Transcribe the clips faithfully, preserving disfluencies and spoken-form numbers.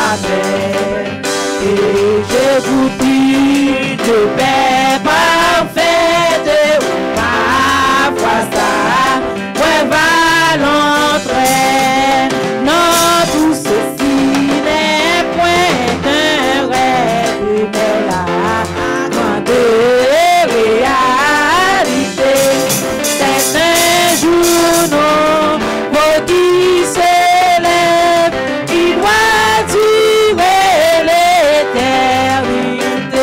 terre. Et je vous dis de paix parfaite, ma foi ça, ouais va l'entrée. Non, tout ceci n'est point un rêve, mais la grande réalité. C'est un jour nouveau qui s'élève, qui doit durer l'éternité.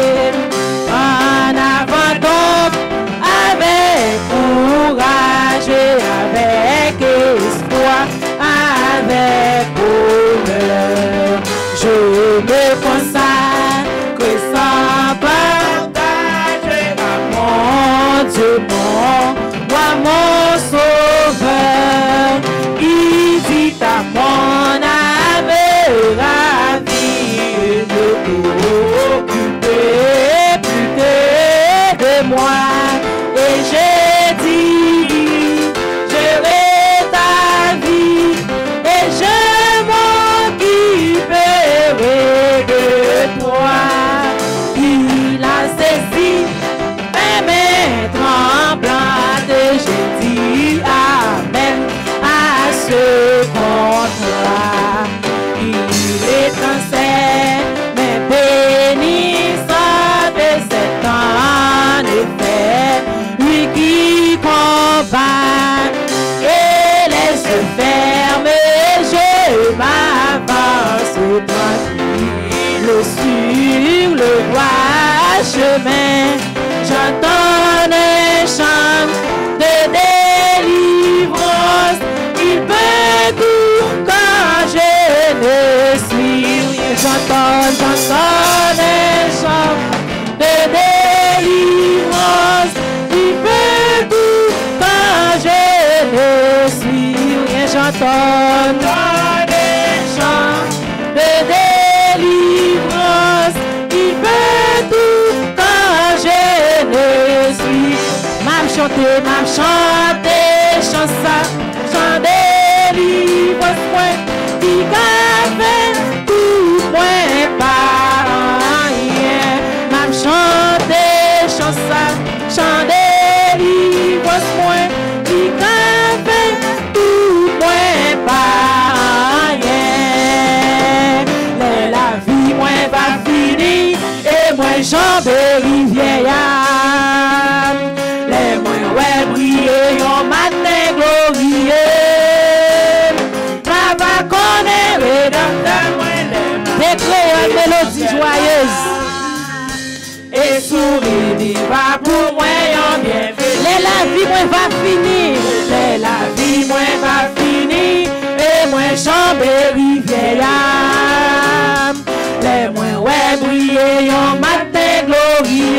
En avant donc, avec courage et avec espoir, avec bonheur, je me consacre sans partage à mon Dieu, mon roi, mon sauveur, qui dit à mon âme ravie de t'occuper plus que de moi. Et j'ai dit, je vais ta vie, et je m'occuperai de toi. Il a saisi mes mains tremblantes, j'ai dit amen à ce contrat. Il est sincère, mais bénissant de cet en effet, lui qui combat et les yeux fermés, je m'avance tranquille sur le droit chemin. J'entends un chant de délivrance, il peut tout quand je ne suis rien. J'entends, j'entends un chant de délivrance, il peut tout quand je ne suis rien. J'entends un chant de délivrance, il peut tout quand je ne suis. M'a chanté, m'a chanté, chanson, chant de délivrance, point, qui fait tout point par rien. M'a chanté, chanson, chant de délivrance, point, qui fait tout point par rien. Mais la vie, moi, va finir, et moi, j'en béris vieillard. Les moins, ouais, briller, yon matin glorieux. Ma va connaître, rédempteur, déclare une mélodie joyeuse. Et souris, viva pour moi, yon bienvenue. Les la vie, moi, va finir. Les la vie, moi, va finir. Et moi, j'en béris vieillard. Les moins, ouais, briller, yon matin glorieux.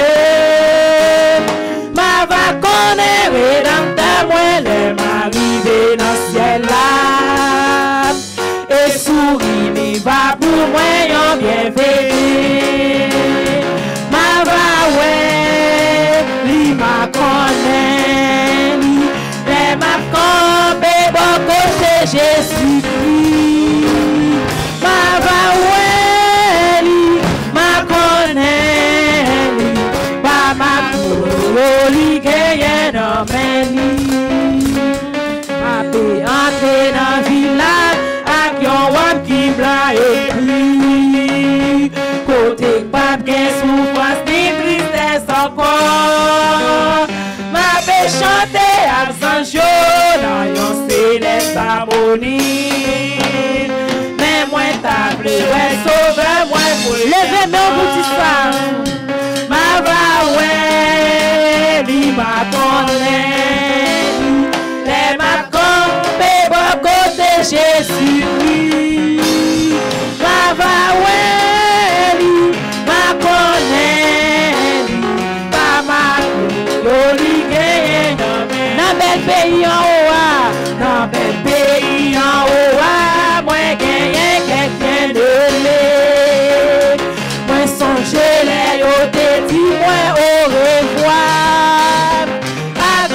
Ma va connaître, rédempteur, moi, les m'arriver dans le ciel là. Et souris, mais va pour moi, yon bienvenue. Ma va, ouais, li ma connaît, li, les ma campé, bon côté Jésus-Christ. Ma va, ouais, li ma connaît, li, pas ma cour, li gagne dans mes lits. Ma paix entrer dans la ville avec yon wap qui blanc et gris. Côté pas bien souffrance ni tristesse encore. Ma paix chanter absent dans yon céleste harmonie. Mais moi t'as plus ouais sauve moi pour lever mes petits femmes. Ma va ouais li ma connaît, les ma compé bon côté Jésus-Christ. Ma va ouais li ma connaît, pas ma glorie gagne dans bel pays en haut, dans bel pays en haut, moi gagne quelqu'un de l'est. Moi songe les yo te dit moi au revoir.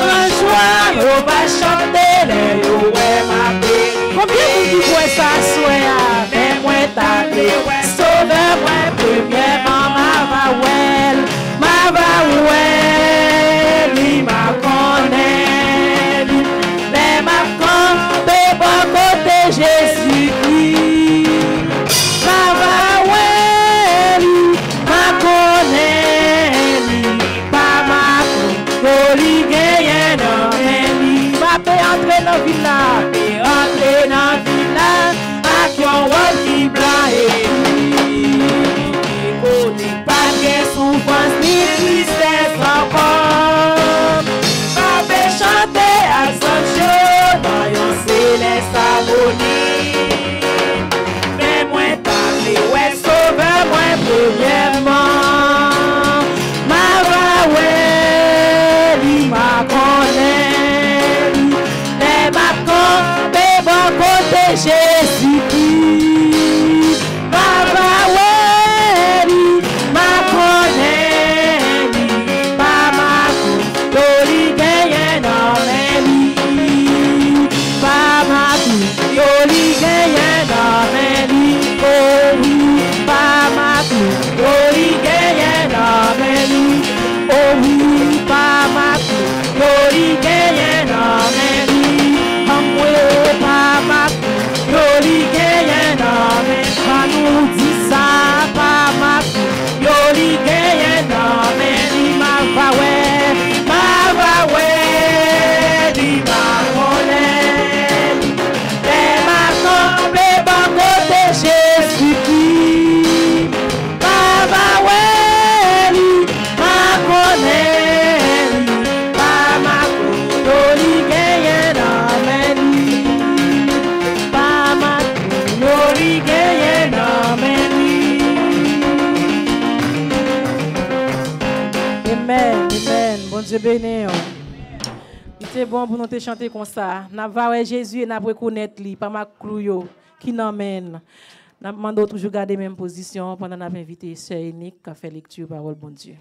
Amen, amen. Bon Dieu béni. C'est bon pour nous te chanter comme ça. N'a pas Jésus et n'a pas reconnaître lui, pas ma clouyo qui n'emmène. N'a demandé toujours garder même position pendant n'a invité sœur unique qui a fait lecture parole bon Dieu.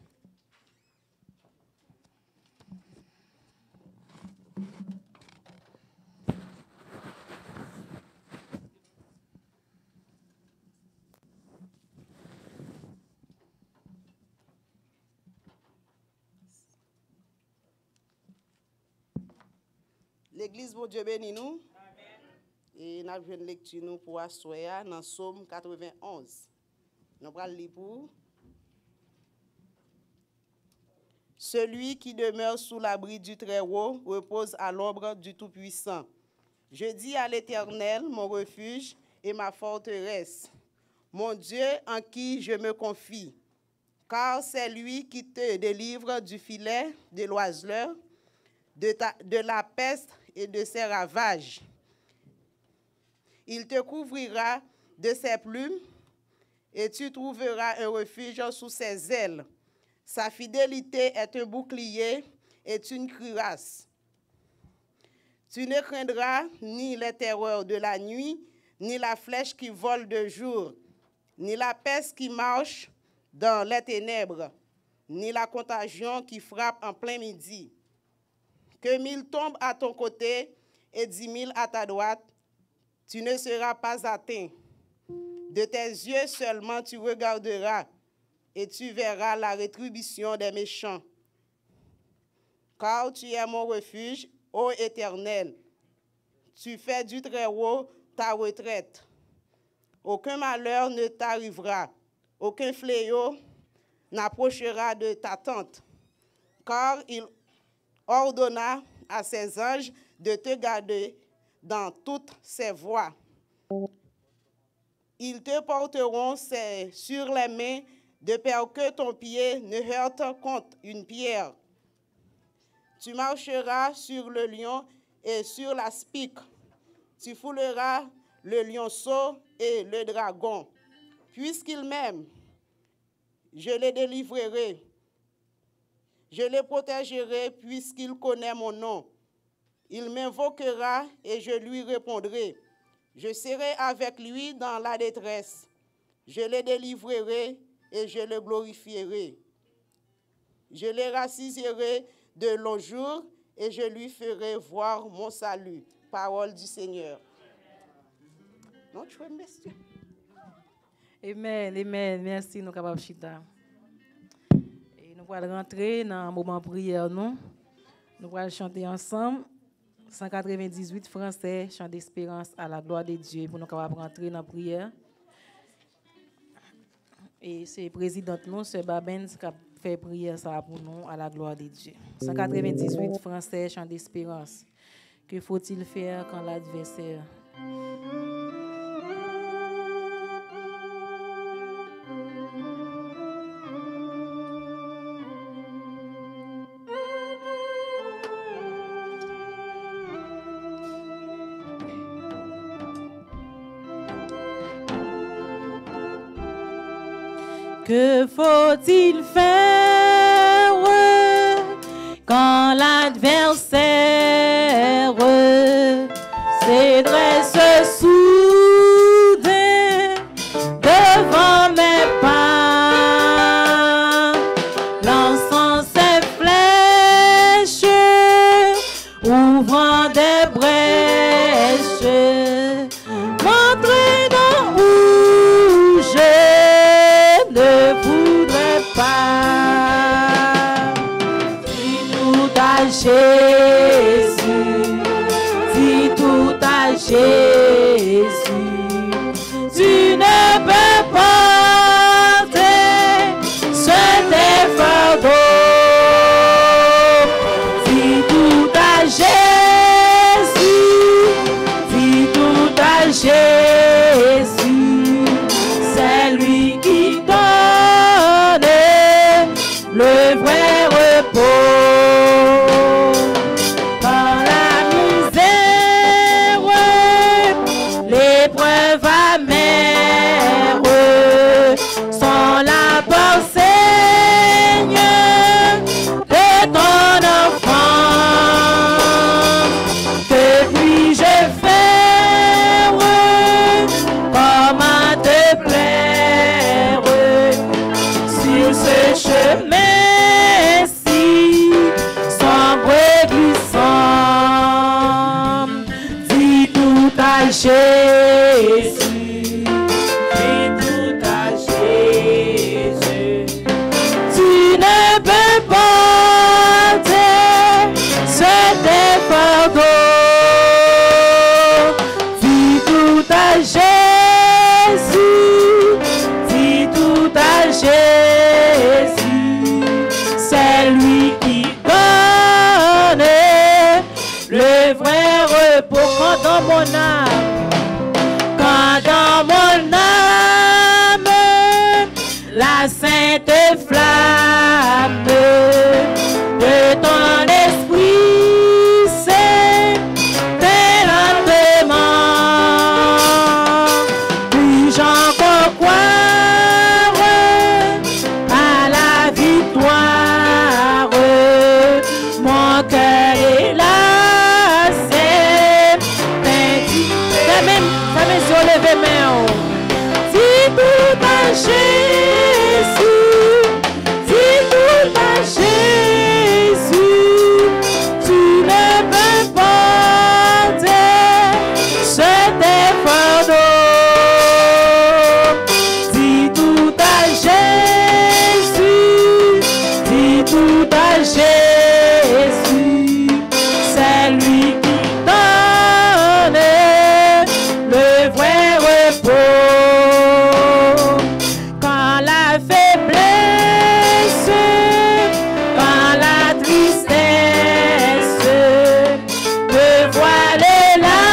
L'église, bon Dieu béni nous. Et nous avons une lecture nous pour assoyer dans Psaume quatre-vingt-onze. Nous allons lire pour celui qui demeure sous l'abri du Très-Haut repose à l'ombre du Tout-Puissant. Je dis à l'Éternel, mon refuge et ma forteresse, mon Dieu en qui je me confie, car c'est lui qui te délivre du filet de l'oiseleur, de, ta, de la peste et de ses ravages. Il te couvrira de ses plumes et tu trouveras un refuge sous ses ailes. Sa fidélité est un bouclier et une cuirasse. Tu ne craindras ni les terreurs de la nuit, ni la flèche qui vole de jour, ni la peste qui marche dans les ténèbres, ni la contagion qui frappe en plein midi. Que mille tombent à ton côté et dix mille à ta droite, tu ne seras pas atteint. De tes yeux seulement tu regarderas et tu verras la rétribution des méchants. Car tu es mon refuge, ô Éternel. Tu fais du Très-Haut ta retraite. Aucun malheur ne t'arrivera, aucun fléau n'approchera de ta tente, car il ordonna à ses anges de te garder dans toutes ses voies. Ils te porteront sur les mains de peur que ton pied ne heurte contre une pierre. Tu marcheras sur le lion et sur la spique. Tu fouleras le lionceau et le dragon. Puisqu'il m'aime, je les délivrerai. Je les protégerai puisqu'il connaît mon nom. Il m'invoquera et je lui répondrai. Je serai avec lui dans la détresse. Je le délivrerai et je le glorifierai. Je le rassisierai de longs jours et je lui ferai voir mon salut. Parole du Seigneur. Non, tu veux monsieur. Amen, amen. Merci, nous capables chita. Et nous allons rentrer dans un moment de prière, nous. Nous allons chanter ensemble. cent quatre-vingt-dix-huit français, chant d'espérance à la gloire de Dieu, pour nous capables rentrer dans la prière. Et c'est le président, nous, c'est Babens, qui a fait prière ça pour nous à la gloire de Dieu. cent quatre-vingt-dix-huit français, chant d'espérance. Que faut-il faire quand l'adversaire Que faut-il faire quand l'adversaire se dresse soudain devant mes pas, lançant ses flèches, ouvrant des brèches, m'entraînant où je ne voudrais pas. Dis tout à Jésus, dis tout à Jésus, tu ne peux porter ce tes fardeaux. Dis tout à Jésus, dis tout à Jésus, c'est lui qui donne le vrai repos. ce chemin-ci, sombre et glissant, dis tout à Jésus, dis tout à Jésus. Tu ne peux porter ce fardeau, dis tout à Jésus, dis tout à Jésus. C'est lui qui donne le vrai repos quand dans mon âme, quand dans mon âme, la sainte flamme de ton esprit s'éteint lentement. Puis-je encore croire à la victoire? Mon cœur est là, c'est ça même, ça même sur le main. Dis tout à Jésus, dis tout à Jésus, tu ne peux porter ce fardeau. Dis tout à Jésus, dis tout à Jésus, c'est lui qui donne le vrai repos. Quand la faiblesse, quand la tristesse me voile la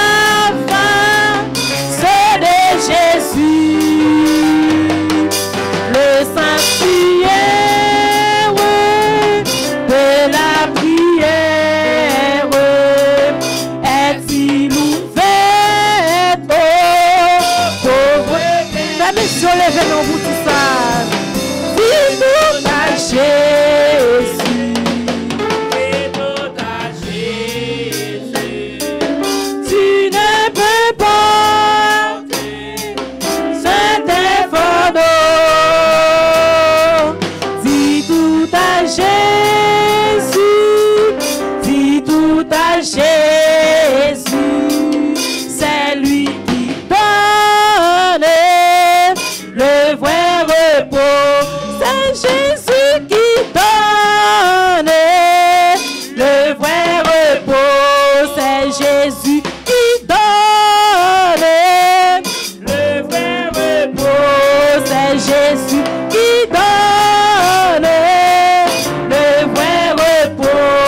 face de Jésus, le sanctuaire de la prière est-il ouvert aux pauvres? La mission lève nos bouts tout ça. Dis tout à Jésus, dis tout à Jésus, tu ne peux porter cet fardeau. Dis tout à Jésus, dis tout à Jésus, c'est lui qui donne le vrai repos. C'est Jésus qui donne le vrai repos. C'est Jésus qui donne le vrai repos. C'est Jésus qui donne le vrai repos.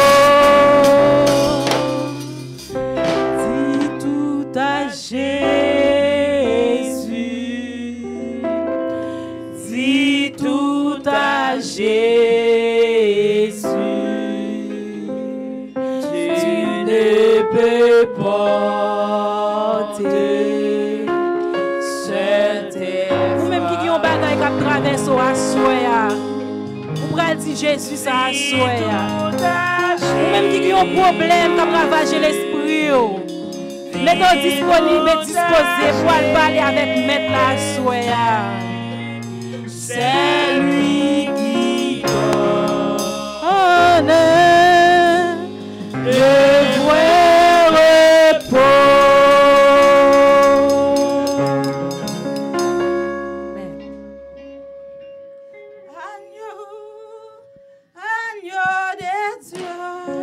Dis tout à Jésus, dis tout à Jésus, tu ne peux porter ce vous-même qui ont bagaille qui traverse à soya, vous pourrez dire Jésus ça à soya. Vous-même qui ont problème qui ravager l'esprit, mettez disponible et disposé pour aller parler avec maître la soya. C'est lui qui donne le vrai repos. Agneau, agneau de Dieu,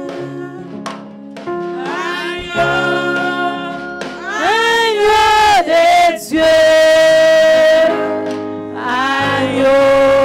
agneau, agneau de Dieu, agneau.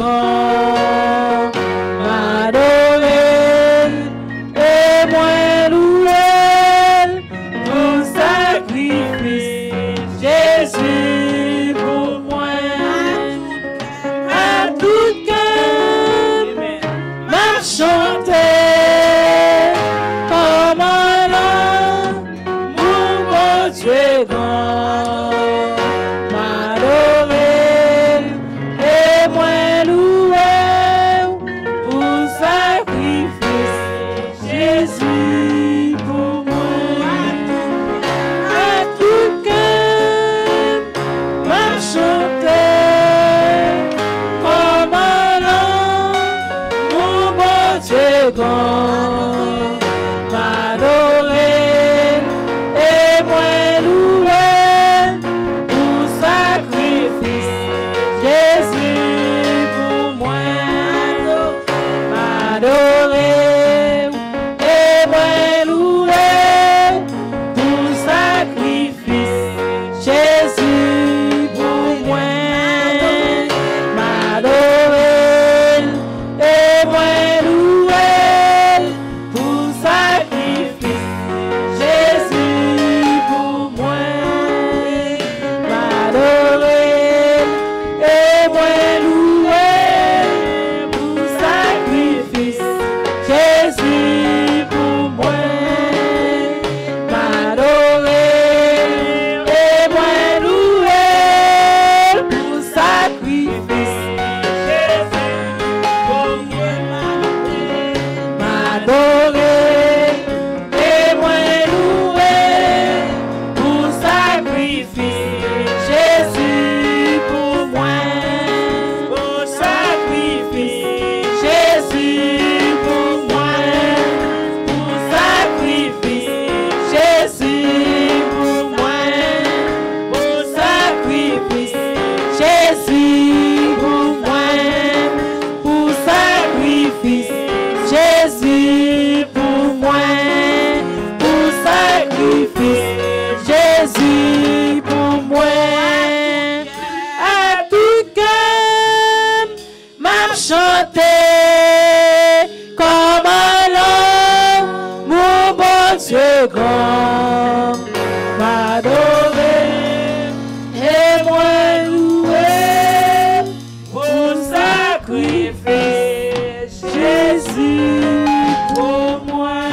grand, m'adorer, et moi louer, pour sacrifice, Jésus pour moi, à tout cœur, m'a chanté, comme un mon bon Dieu grand, m'adorer, et moi louer, pour sacrifice, Jésus pour moi, à tout cœur, m'a chanté, comme un mon bon Dieu grand, m'adorer, et moi louer, pour sacrifice, Jésus pour moi, m'adorer, et moi louer, pour sacrifice, Jésus pour moi, m'adorer, et moi louer, pour sacrifice, Jésus pour moi, m'adorer, et moi louer, pour sacrifice, Jésus pour moi, m'adorer, et moi louer, pour sacrifice, Jésus pour moi, m'adorer, et moi louer, pour sacrifice, Jésus pour moi, pour sacrifice, Jésus pour moi, pour sacrifice, Jésus pour moi, pour sacrifice, Jésus pour moi, pour sacrifice, Jésus pour moi, pour sacrifice, Jésus pour moi, à tout cœur, m'a chanté, comme un mon bon Dieu grand, m'adorer, et moi louer, pour sacrifice, Jésus pour moi.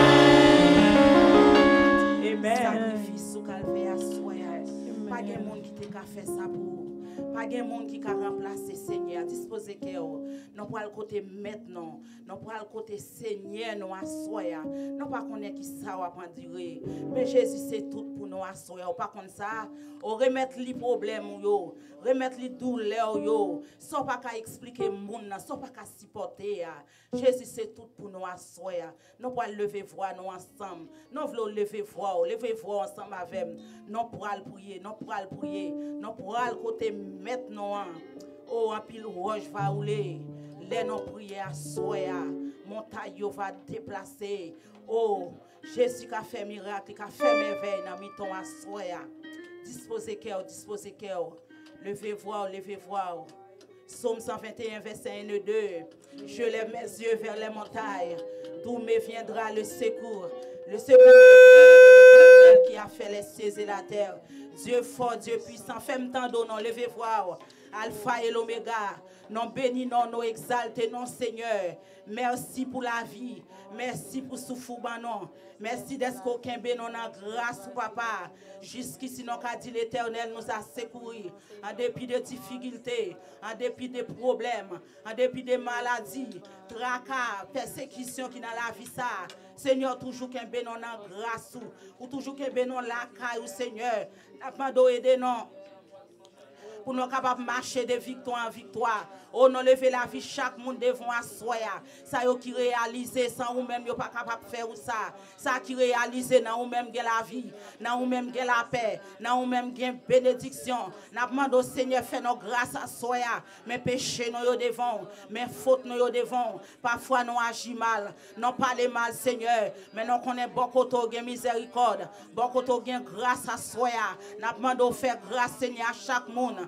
Sacrifice sous calvaire soya. Pas de monde qui t'a fait ça pour. Pas de monde qui a remplacé Seigneur. Disposez cœur. Non pas le côté maintenant. Non pas le côté Seigneur nous à soya. Non pas connaît qui ça va prendre durer. Mais Jésus c'est tout pour nous à soya. Pas comme ça. On remettre les problèmes yo, remettre les douleurs yo. Sans pas qu'à expliquer monde, sans pas qu'à supporter. Jésus c'est tout pour nous à soya. Non pas lever voix nous ensemble. Non voulons lever voix, lever voix ensemble avec nous. Non pour aller prier, non pour aller prier, non pour aller côté maintenant. Oh, un pile roche va rouler. Les non prier à soya. Montagne va déplacer. Oh, Jésus qui a fait miracle, qui a fait merveille dans mi ton à soya. Disposez cœur, disposez cœur. Levez voix, levez voix. Psaume cent vingt et un, verset un et deux. Je lève mes yeux vers les montagnes, d'où me viendra le secours. Le secours qui a fait les cieux et la terre. Dieu fort, Dieu puissant, fais-moi tendre, non, levez voix. Alpha et l'oméga, non béni, non, non exalté, non Seigneur. Merci pour la vie, merci pour souffle, non. Merci d'être qu'aucun bénon en grâce, papa. Jusqu'ici, nous avons dit l'Éternel nous a secouru. En dépit de difficultés, en dépit de problèmes, en dépit de maladies, tracas, persécutions qui dans la vie, ça. Seigneur, toujours qu'un bénon en grâce, ou toujours qu'un bénon la caille, Seigneur. Nous aider non. Pour nous capables de marcher de victoire en victoire. Oh, non, lever la vie, chaque monde devant assoya. Ça y qui réalise, sans ou même, yo pas capable de faire ça. Ça qui réalise, dans ou même, la vie, dans ou même, la paix, dans ou même, bénédiction. N'a demandé au Seigneur, fait nos grâces à soya. Mais péché, nous devant, mais faute, nous devant. Parfois, nous agissons mal, nous parlons mal, Seigneur. Mais nous connaissons beaucoup de miséricorde, beaucoup de grâce à soya. N'a demandé au faire grâce, Seigneur, à chaque monde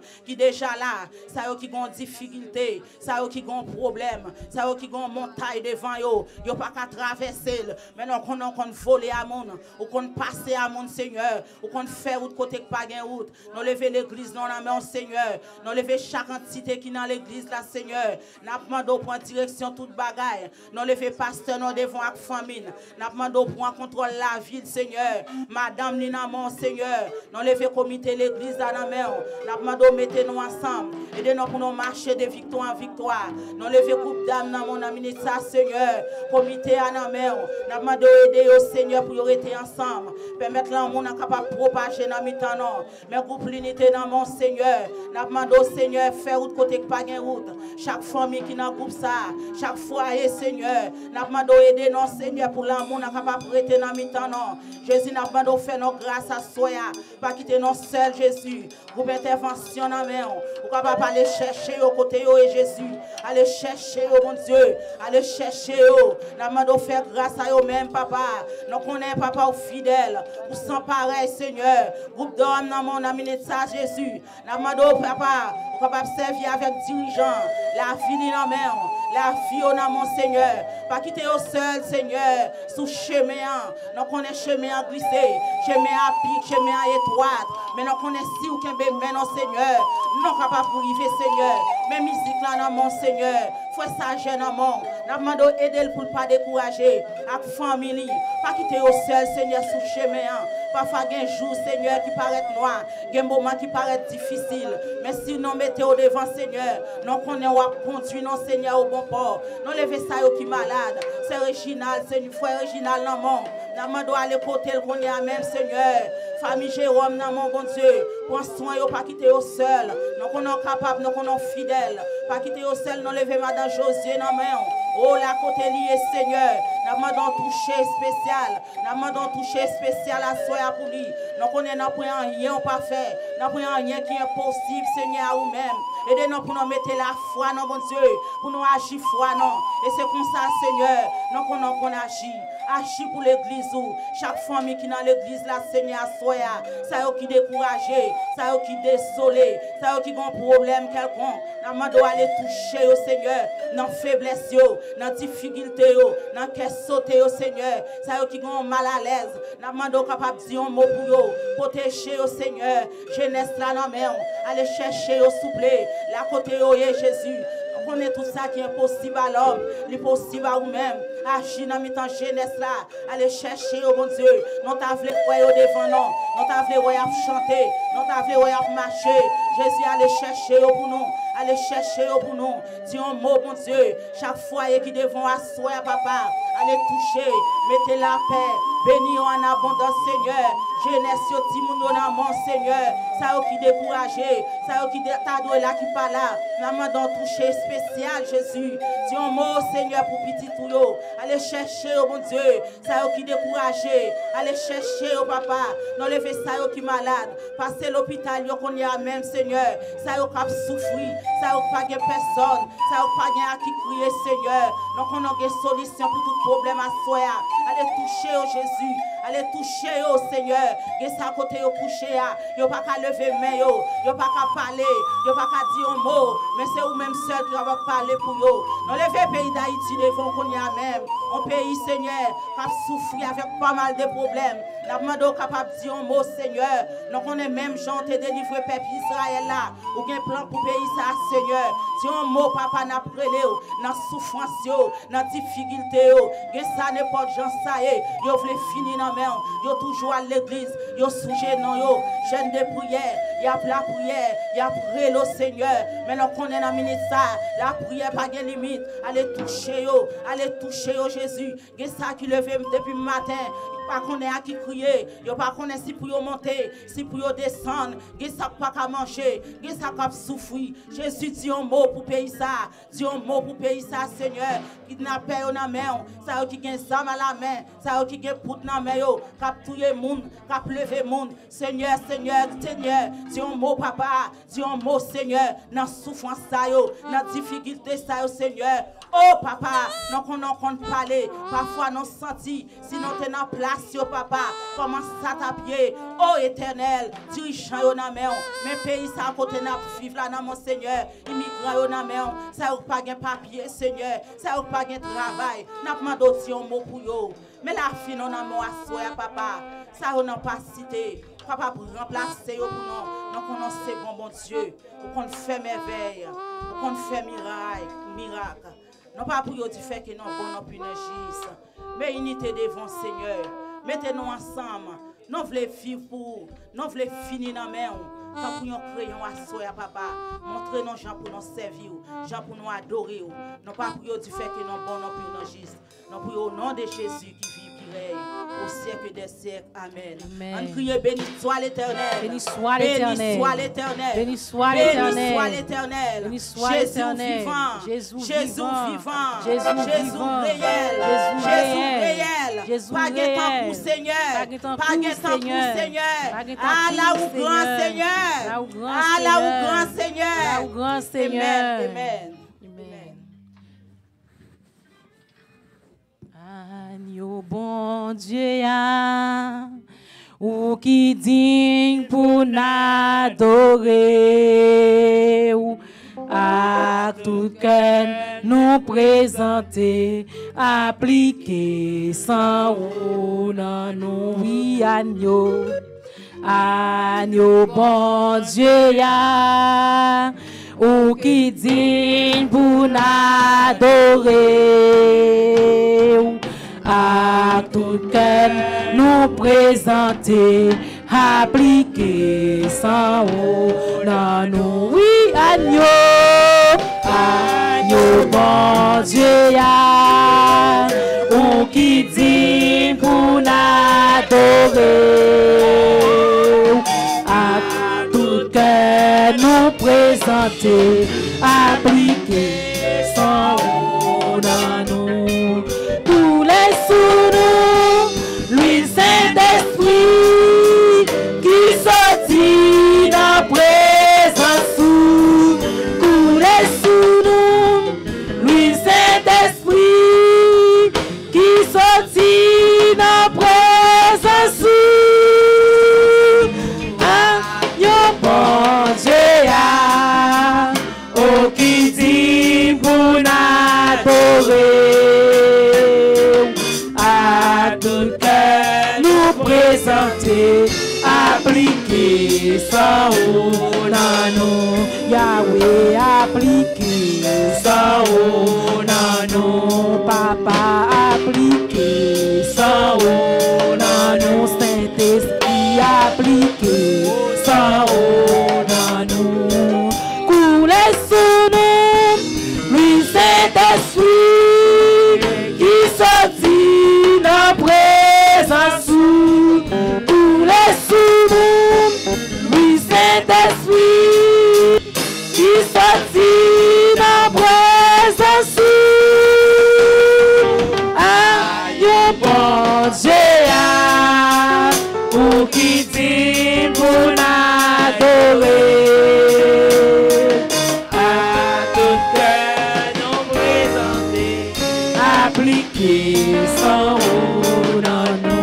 qui déjà là, ça yo qui ont difficulté, ça yo qui ont problème, ça yo qui ont montagne devant yo, yo pas qu'à traverser, mais non qu'on qu'on voler à monde, ou qu'on passer à mon Seigneur, ou qu'on fait route côté pas gain route, nous lever l'église non la main Seigneur, nous lever chaque entité qui dans l'église là Seigneur, n'a demandé pour direction toute bagaille, nous lever pasteur non devant avec famille, n'a demandé pour contrôle la ville Seigneur, madame ni dans mon Seigneur, nous lever comité l'église là dans main, n'a demandé mettez nous ensemble, aidez-nous pour nous marcher de victoire en victoire, nous lever coupe d'âme dans mon ami ça Seigneur, comité à dans main, n'a demandé aider au Seigneur pour rester ensemble, permettre là monde capable propager dans mi-temps non, mais groupe l'unité dans mon Seigneur, n'a demandé au Seigneur faire route côté pas gain route, chaque famille qui dans groupe ça, chaque foyer Seigneur, n'a demandé aider non Seigneur pour l'amour n'a capable rester dans mi-temps non, Jésus n'a demandé faire nos grâce à soya, pas quitter non seul Jésus, groupe intervention dans main, ou capable aller chercher au côté yo et Jésus, aller chercher au mon Dieu, aller chercher au, n'a demandé faire grâce à eux même papa, nous connaissons papa au fidèle, ou sans pareil Seigneur, groupe d'hommes dans mon ami ça Jésus, n'a demandé papa, ou capable servir avec dirigeant, la vie dans main, la vie dans mon Seigneur, pas quitter au seul Seigneur, sous chemin, nous connaissons chemin glissé, chemin à pic, chemin à étroite, mais nous connaissons si ou qu'un bébé non Seigneur, non capable de priver Seigneur, mais musique là dans mon Seigneur, faut ça jeune dans mon, nous demandons aider pour ne pas décourager, avec famille, pas quitter au seul Seigneur sous chemin, parfois il y a un jour Seigneur qui paraît noir, il y a un moment qui paraît difficile, mais si nous mettons au devant Seigneur, nous connaissons conduire non Seigneur au bon port, nous levons ça qui malade, c'est original, c'est une fois original dans le monde, nous demandons aller côté le qu'on est à même Seigneur, famille Jérôme dans mon bon Dieu, prends soin de pas quitter au seul, nous sommes capables, nous sommes fidèles, pas quitter au seul, nous levons Madame Josué dans main, oh la côté lié Seigneur, nous demandons toucher spécial, nous demandons toucher spécial à soi pour lui, nous connaissons rien pas fait, nous prenons rien qui est impossible Seigneur à vous-même, aidez-nous pour nous mettre la foi dans mon Dieu, pour nous agir foi non, et c'est comme ça Seigneur, nous connaissons qu'on agit. Agis pour l'église ou chaque famille qui est dans l'église la Seigneur soya, ça y qui découragé, ça y qui désolé, ça y qui ont un problème quelconque, nous demandons aller toucher au Seigneur, dans faiblesse yo, dans difficulté yo, dans qu'est sauter au Seigneur, ça y qui ont mal à l'aise, nous demandons capable de dire un mot pour yo, protéger au Seigneur, jeunesse là dans main, aller chercher au souple, la côté yo Jésus. On connaît tout ça qui est possible à l'homme, l'impossible à vous-même. Agir dans mi-temps jeunesse là, aller chercher au bon Dieu. Non t'as voulu voir au devant non, non t'as voulu voir chanter, non t'as voulu voir marcher. Jésus allez chercher au pour nous, allez chercher au pour nous. Dis un mot bon Dieu, chaque foyer qui devant asseoir papa, allez toucher, mettez la paix, bénis en abondance Seigneur. Jeunesse yo ti moun dans mon Seigneur, ça yo qui découragé, ça yo qui t'a doué là qui pas là. Nous demandons toucher spécial Jésus. Dis un mot Seigneur pour petit tout yo. Allez chercher au bon Dieu, ça yo qui découragé, allez chercher au papa. Non lever ça yo qui malade, passer l'hôpital yo qu'on y a même Seigneur. Ça yo qui souffrir, ça yo pas gen personne, ça yo pas gen à qui crier Seigneur. Donc on a une solution pour tout problème à soi. Allez toucher au Jésus, allez toucher au Seigneur. Et ça côté yo couché a, yo pas qu'à lever main yo, yo pas qu'à parler, yo pas qu'à dire un mot, mais c'est vous même seul qui va parler pour yo. Dans le pays d'Haïti devant qu'on y a même, un pays Seigneur qui a souffert avec pas mal de problèmes. La demande capable de dire un mot Seigneur, donc on est même gens te délivrer peuple Israël là, ou un plan pour pays ça Seigneur. Dis un mot papa n'a prélé dans souffrance yo, dans difficulté yo, que ça n'importe gens ça y yo veut finir dans main, yo toujours à l'église, yo souje non yo, jeune de prière, y a la prière, y a prier le Seigneur, mais nous connaît dans minute ça, la prière pas de limite, allez toucher yo, allez toucher yo Jésus, que ça qui levé depuis le matin. Pas qu'on est à qui crier, yo pas qu'on est si pour yo monter, si pour yo descendre, que ça pas qu'à manger, que ça qu'à souffrir. Jésus dit un mot pour payer ça, dit un mot pour payer ça Seigneur, qui n'a pas yo dans main, ça qui gagne zam à la main, ça qui gagne pout dans main yo, cap touyer monde, cap lever monde. Seigneur, Seigneur, Seigneur, dis un mot, papa, dis un mot, Seigneur, dans la souffrance, dans la difficulté, Seigneur. Oh, papa, nous connaissons parler, parfois nous senti, si nous sommes en place, yo, papa, comment ça taper, oh, éternel, dirigeant yo na main, mais pays ça à côté n'a vivre là dans mon Seigneur, immigrant yo na main, ça ou pas de papier, Seigneur, ça ou pas de travail, n'a pas demandé un mot pour yo, mais la fin on a mot à soi, papa, ça on n'a pas cité, papa pour remplacer yo pour nous, nous connaissons bon bon Dieu, pour qu'on fait merveille, pour qu'on fait miracle, miracle. Non pas pour dire fait que nous bon non énergie, mais unité devant Seigneur. Mettez-nous ensemble. Nous voulons vivre pour, nous voulons finir dans la main. Quand nous créons à soi, papa, montrez-nous gens pour nous servir, gens pour nous adorer. Non pas pour dire fait que nous bon non énergie, non pour au nom de Jésus qui vit, qui règne au siècle des siècles. Amen. Amen. On crie béni soit l'Éternel. Béni soit l'Éternel. Béni soit l'Éternel. Béni soit l'Éternel. Béni soit l'Éternel. Béni soit Jésus l'Éternel. vivant. Jésus Jésus vivant. vivant. Jésus Jésus vivant. réel. Jésus Jésus réel. réel. Jésus Pas de temps réel. pour Seigneur. Pas de temps Pas pour de temps pour Seigneur. Seigneur. Pas de temps Ah pour là où grand Seigneur. Seigneur. Là où grand Ah là où Seigneur. grand Seigneur. Là où grand Seigneur. Amen. Amen. Amen. Agneau bon Dieu, ya, ou qui digne pour n'adorer, ou à tout cœur nous présenter, appliquer sans ou non nous, oui, agneau, agneau bon Dieu, ya, ou qui digne pour n'adorer, à tout cœur nous présenter, appliquer sans haut dans nous. Oui, agneau, agneau bon Dieu, ya, ou qui dit pour n'adorer, à tout cœur nous présenter, appliquer sans haut dans nous. Tous les sous nous, l'huile Saint-Esprit qui sortit dans présence sous. Tous les sous nous, l'huile Saint-Esprit qui sortit dans présence sous. Ah, yo bon Dieu, oh qui dit pour n'adorer. Présenter, appliquer sans haut dans nous, Yahweh, appliquer sans haut dans nous, Papa, appliquer sans haut dans nous, Saint-Esprit, appliquer sans haut dans nous, couler sous nous, lui Saint-Esprit qui sortit dans présence. Saint-Esprit qui sortit dans présence, aïe bon Dieu, ou qui dit pour n'adorer, à tout cœur nous présenter, appliquer sans haut dans nous.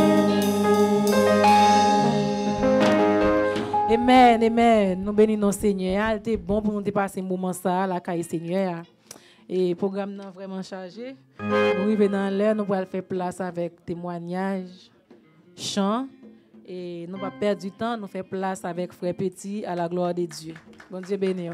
Amen, amen. Nous bénissons Seigneur. C'était bon pour nous dépasser un moment ça, la caille Seigneur. Et le programme est vraiment chargé. Nous arrivons dans l'air, nous allons faire place avec témoignages, chants. Et nous ne pas perdre du temps, nous faire place avec Frère Petit à la gloire de Dieu. Bon Dieu béni.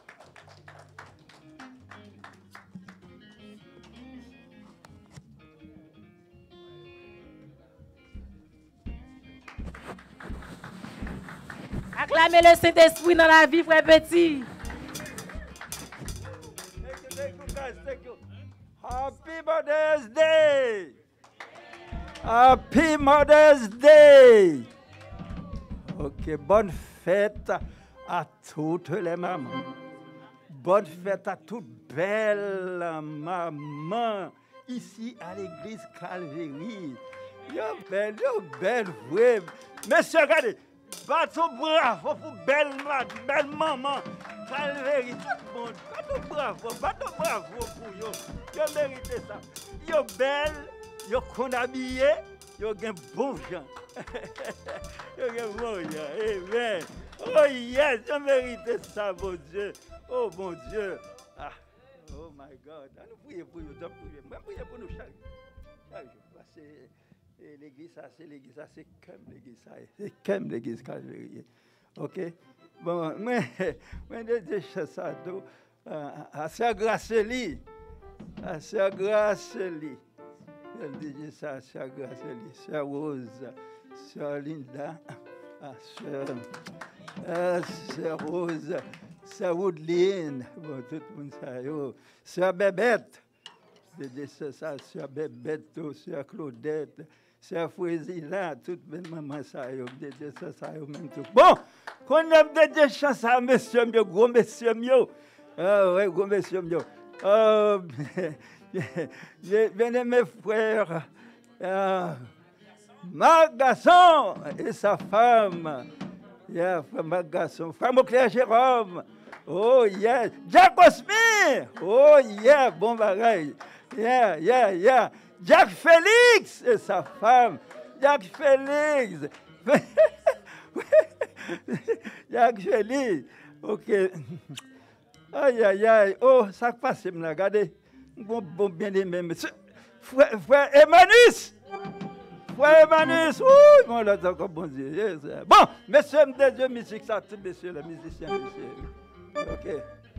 Acclamez le Saint-Esprit dans la vie, Frère Petit. Thank you, guys. Thank you. Happy Mother's Day. Happy Mother's Day. Ok, bonne fête à toutes les mamans. Bonne fête à toutes belles mamans ici à l'église Calvary. Yo belle, yo belle, oui. Messieurs, regardez. Bateau bravo pour belle madame, belle maman. Calvéry, tout le monde. Bateau bravo, bateau bravo pour yo. Yo mérite ça. Yo belle, yo qu'on habillé, yo gen bon gens. Yo gen bon gens. Amen. Oh yes, yo mérite ça, mon Dieu. Oh mon Dieu. Ah. Oh my God. Nous prions pour vous. Nous prions pour nous chaque jour. Parce que l'église, ça, c'est l'église, ça, c'est comme l'église, ça. C'est comme l'église Calvéry. OK? Bon, mais, mais, je ça, à sa grâce, à sa grâce, elle dit ça, à sa grâce, Sœur Rose, Sœur Linda, Sœur Rose, Sœur Woodline, bon, tout le monde ça, yo. Sœur Bébête, c'est ça, Sœur Bébête, Sœur Claudette, Sœur Fouezila, toute même maman ça, yo, c'est ça, yo, même tout. Bon, qu'on aime des chances à monsieur, yo, gros monsieur, yo. Ah ouais, gros monsieur, yo. Oh, bien aimé frère, ah, Marc Gasson et sa femme, yeah, Marc Gasson, femme au Claire Jérôme. Oh, yeah. Jack Osmir. Oh, yeah. Bon bagaille. Yeah, yeah, yeah. Jack Félix et sa femme. Jack Félix. Jack Félix. OK. Aïe, aïe, aïe. Oh, ça passe, me regardez. Bon, bon, bien aimé, monsieur. Frère, frère Emmanuel. Frère Emmanuel. Ouh, bon, là, d'accord, bon Dieu. Yes. Bon, messieurs, de Dieu, musique, ça, tous messieurs, les musiciens, messieurs. OK.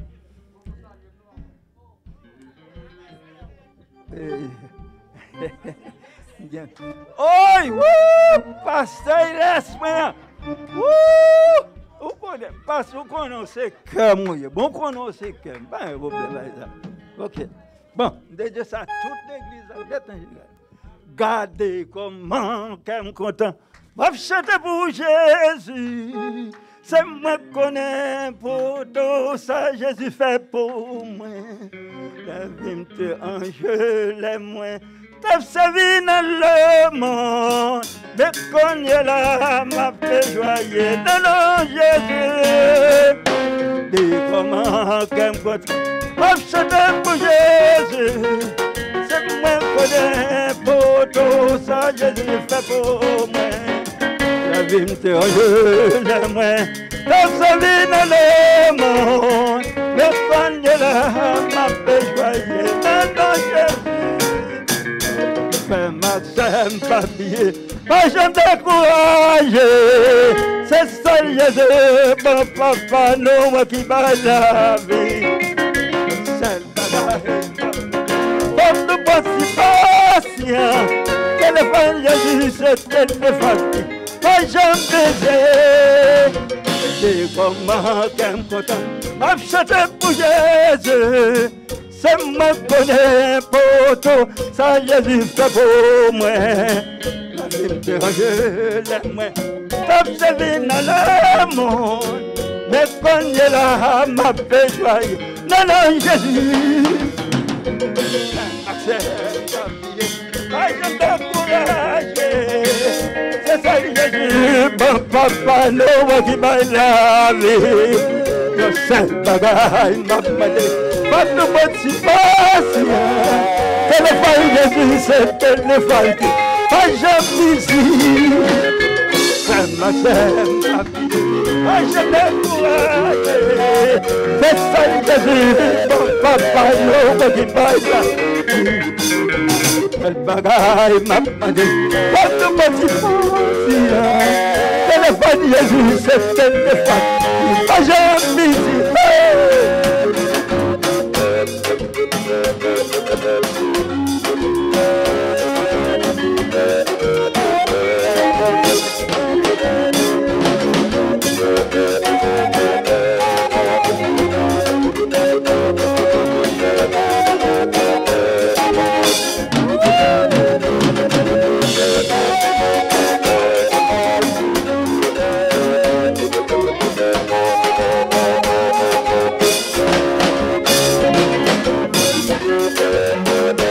Bien. Oi, wouh, pasteur, laisse-moi. Wouh, vous connaissez, parce que vous connaissez comme moi. Bon, vous connaissez comme. Pas un problème avec ça. OK. Bon, déjà ça, toute l'église, gardez comment, qu'elle content. Va chanter pour Jésus. C'est moi qui connais pour tout ça, Jésus fait pour moi. La vie te ange, les moins. T'as servi dans le monde. Dès qu'on est là, m'a fait joyer. Non, non, Jésus. Dis comment qu'elle me compte. Va chanter pour Jésus. C'est moi qui connais pour tout ça, Jésus fait pour moi. La vie me te ange, les moins. T'as servi dans le monde. Mais quand il est là, m'a fait joyer. Non, non, Jésus. Fais ma sème papier. Pas jamais découragé. C'est ça, Jésus. Bon papa, non, moi qui va la vie. C'est le comme nous pas si patient. Téléphone, Jésus, c'est téléphone. Pas jamais baiser. C'est comment qu'elle me content. M'a chanté pour Jésus. C'est moi qui connais pour tout. Ça, Jésus fait pour moi. La vie me dérange, les moi. T'as servi dans le monde. Mais quand il est là, m'a fait joyer. Non, non, Jésus. Pas jamais découragé. C'est ça, Jésus, bon papa, nous qui m'a la vie. Le seul bagaille m'a demandé, pas de motivation. Téléphone, Jésus, c'est téléphone qui pas jamais ici. C'est ma sœur, ma fille, pas jamais découragé. C'est ça, Jésus, bon papa, nous qui m'a la vie. Le bagaille m'a demandé, pas de motivation. Téléphone Jésus, c'est téléphone, pas jamais ici. Thank you.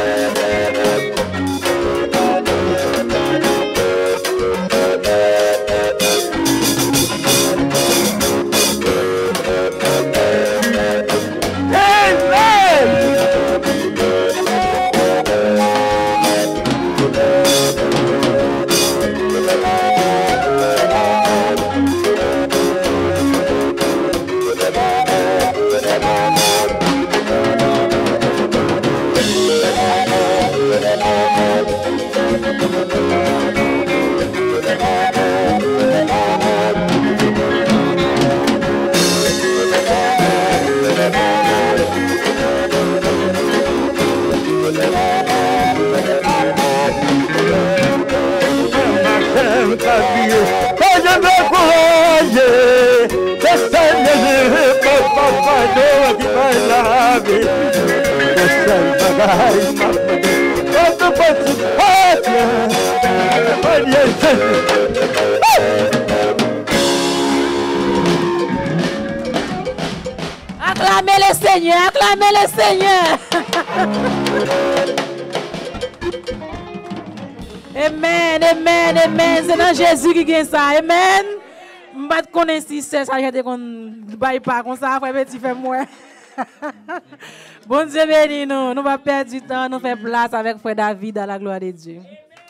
Acclamez le Seigneur, acclamez le Seigneur. Amen, amen, amen. C'est dans Jésus qui gagne ça. Amen. Je ne connais pas si c'est ça, je ne sais pas comme ça, après petit fait moi. Bon Dieu béni nous, nous va perdre du temps, nous faire place avec frère David dans la gloire de Dieu.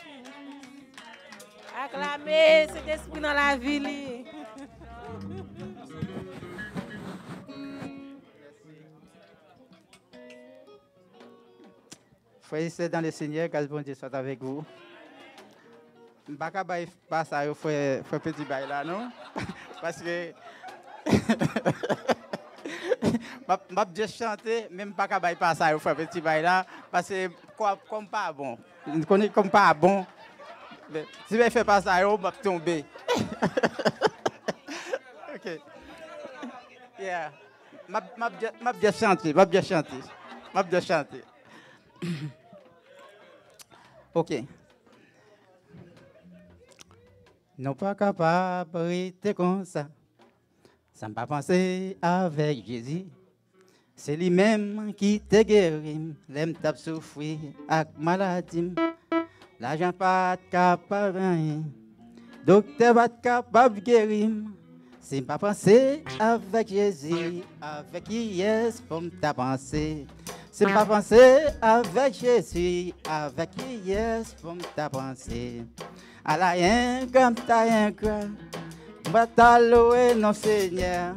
Acclamez cet esprit dans la ville. Frères et dans le Seigneur, grâce bon Dieu soit avec vous. Je ne vais pas passer à faire un petit bail là, non? Parce que je vais juste chanter, même pas qu'à passer à faire un petit bail là, parce que comme pas bon. Je connais comme pas bon. Si je fais pas ça, je vais tomber. Ok. Yeah. Je vais juste chanter, je vais juste chanter. Je vais juste chanter. Ok. Non pas capable de rester comme ça. Sans pas penser avec Jésus. C'est lui-même qui te guérit. L'aime t'a souffrir avec maladie. L'argent pas capable de rien. Docteur pas capable de guérir. C'est pas penser avec Jésus. Avec yes, comme t'as pensé. C'est pas penser avec Jésus. Avec yes, comme t'as pensé. À la rien comme t'as rien quoi. Va t'allouer non Seigneur.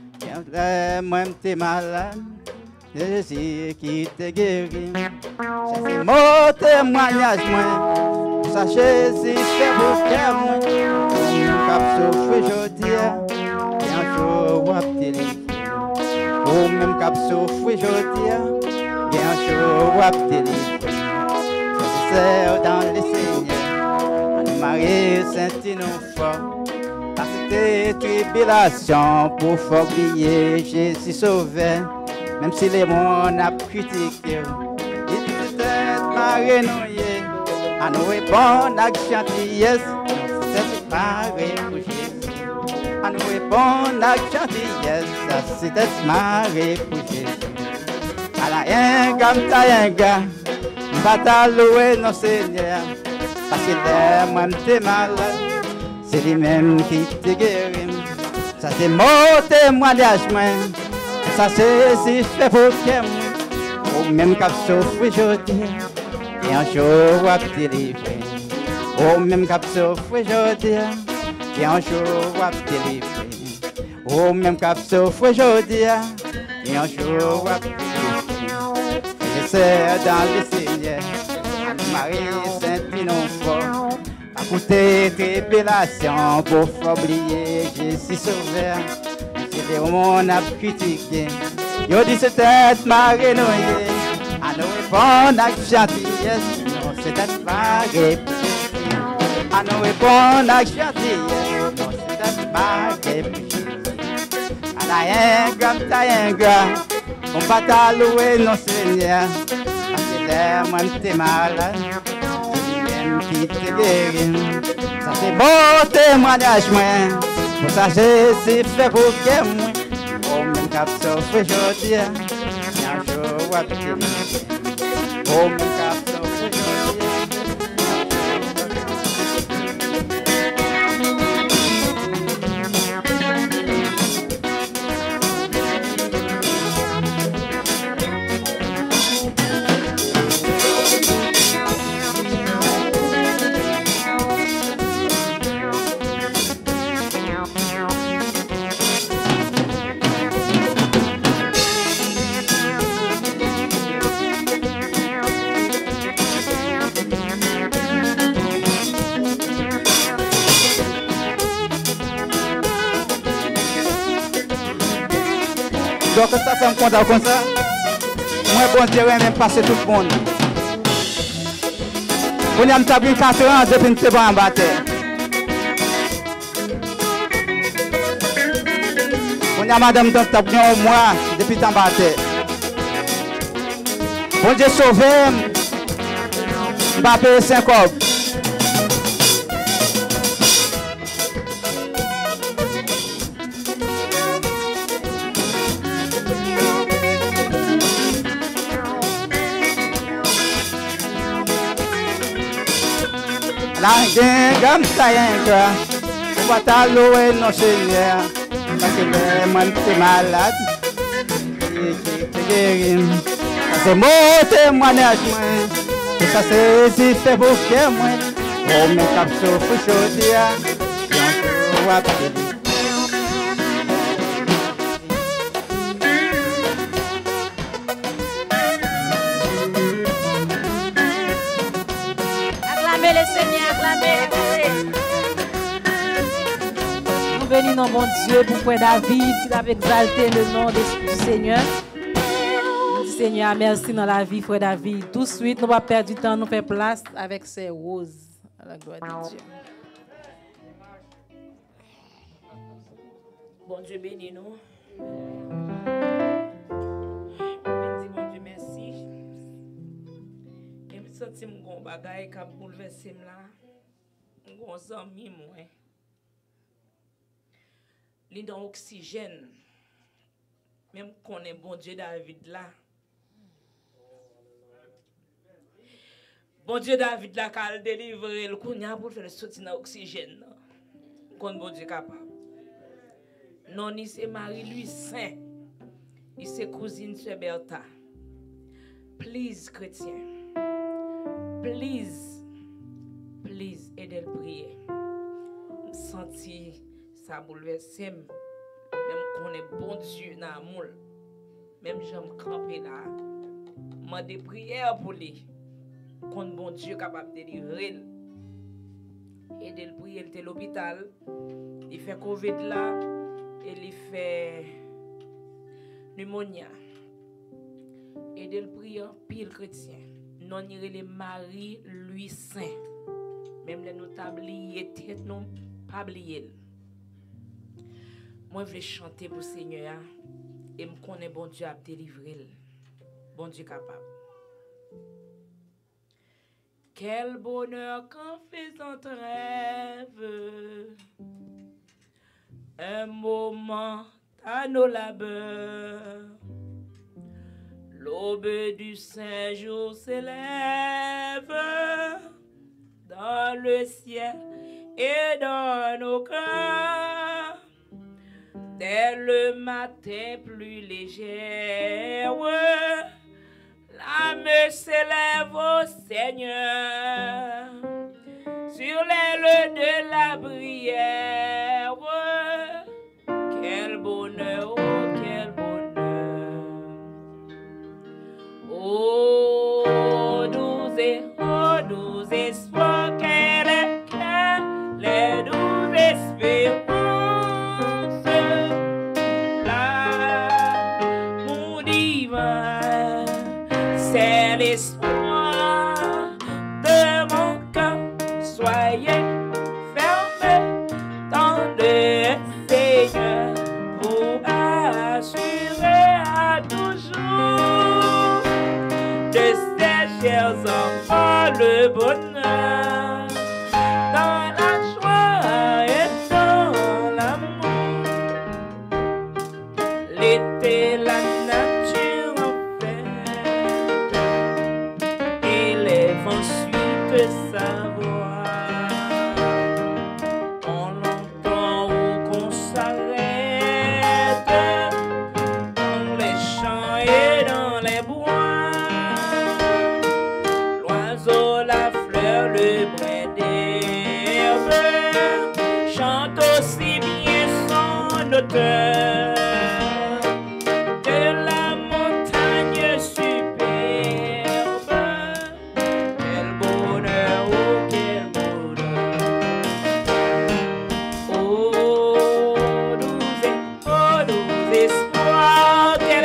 Moi t'es malade. Jésus qui te guérit. C'est mon témoignage moi. Ça Jésus c'est pour cœur moi. Cap souffre aujourd'hui. Et un jour on va te livrer. Ou même cap souffre aujourd'hui. Et un jour on va te livrer. C'est dans le Seigneur. Marie Saint-Innocent, par cette tribulation pour faire oublier Jésus sauvé, même si les mondes a critiqué, il dit peut-être Marie nouillée, à nous répondre à gentillesse, c'est Marie pour Jésus, à nous répondre à gentillesse, c'est Marie pour Jésus, à la rien comme ta rien gars, va t'allouer nos Seigneur. Parce que moi t'es malade, c'est lui-même qui te guérit. Ça c'est mon témoignage, moi. Ça c'est si fait pour moi. Ou même qu'à souffrir aujourd'hui, et un jour on va te livrer. Ou même qu'à souffrir aujourd'hui, et un jour on va te livrer. Ou même qu'à souffrir aujourd'hui, et un jour on va te livrer. Et c'est dans le Seigneur. Marie Saint-Innocent, à côté tribulation pour faire oublier Jésus sauveur. C'est des monde à critiquer. Yo dit c'est tête Marie noyée, à nous répondre avec gentillesse. Non, c'est tête Marie pour Jésus. À nous répondre avec gentillesse. Non, c'est tête Marie pour Jésus. À la rien comme ta rien gars, on va t'allouer non Seigneur. Moi t'es malade, c'est lui-même qui te guérit. Ça c'est bon témoignage moi. Pour ça Jésus fait pour que moi. Oh même cap souffre aujourd'hui, et un jour on va te guérir. Oh même cap souffre aujourd'hui. Donc ça fait un content comme ça. Moi, bon Dieu, même passer tout le monde. On a mis quatre ans depuis que nous sommes en bataille. On a madame dans ta bien au mois depuis que en bataille. Bon Dieu sauvé, je vais payer cinq euros. La gamme ça y est, on va t'allouer nos seigneurs, parce que vraiment t'es malade, t'es guéri. C'est mon témoignage, et ça c'est si fait pour que moi, on me tape sur le chaud, et on va pas. Acclamez le Seigneur, acclamez. Nous bénissons mon Dieu pour frère David qui a exalté le nom du Seigneur. Nous disons Seigneur, merci dans la vie, frère David. Tout de suite, nous ne va pas perdre du temps, nous faisons place avec ces roses. À la gloire de Dieu. Bon Dieu bénis nous. Bon Dieu merci. Et je sens que mon bagage qui a bouleversé là. Mon ami moi. Li dans oxygène. Même qu'on est bon Dieu David là. Bon Dieu David là qu'a délivré le kounya pour faire sortir dans oxygène. Qu'on bon Dieu capable. Non, ni c'est Marie-Louis Saint. Il c'est cousine de Bertha. Please, chrétien. Please. Please, aidez-le prier. Senti ça bouleversé. Même qu'on est bon Dieu dans l'amour. Même j'aime camper là. M'a des prières pour lui. Qu'on bon Dieu capable de délivrer. Aidez-le prier, il était à l'hôpital. Il fait Covid là. Il fait pneumonia. Et de le prier pile chrétien. Non il les Marie Louis Saint. Même les notables étaient non pas oublier. Moi je vais chanter pour le Seigneur et me connais bon Dieu à délivrer. Bon Dieu capable. Quel bonheur qu'en faisant rêve. Un moment à nos labeurs, l'aube du Saint-Jour s'élève dans le ciel et dans nos cœurs. Dès le matin plus légère, l'âme s'élève au Seigneur sur l'aile de la bruyère. Quel bonheur, oh quel bonheur. Oh douce et oh douce espoir, quel est, quel est douce espérance. L'amour divin, c'est l'espoir de mon cœur. Soyez fermés dans le Seigneur pour assurer à toujours de ces chers enfants le bonheur dans la joie et dans l'amour. L'été, la nature en fête et les vents suivent sa voix. De la montagne superbe, quel bonheur, oh quel bonheur. Oh douce, oh douce espoir, quel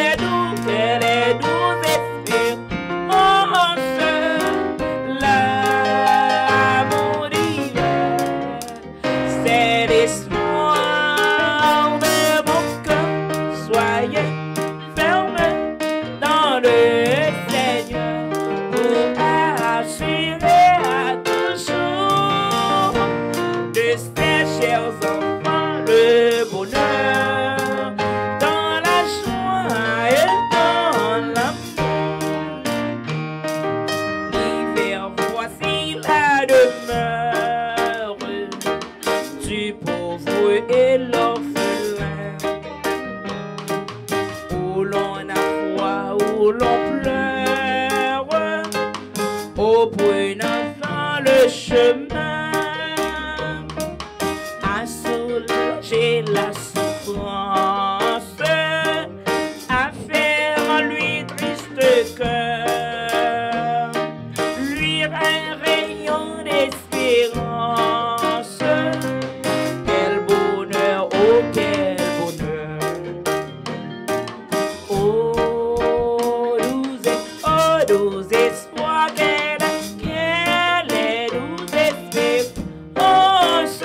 au prenant dans le chemin, à soulager la souffrance, à faire lui triste cœur, lui un rayon d'espérance. Quel bonheur, oh quel bonheur, oh doux, oh doux espoir, quel, quel est doux espérance,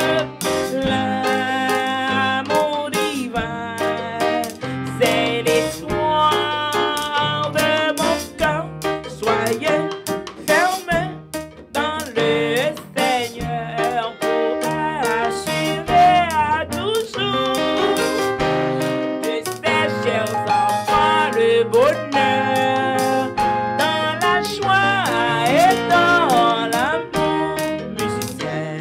l'amour divin, c'est l'histoire de mon cœur. Soyez fermés dans le Seigneur pour assurer à toujours de ces chers enfants le bonheur, dans la joie et dans l'amour. Musicien.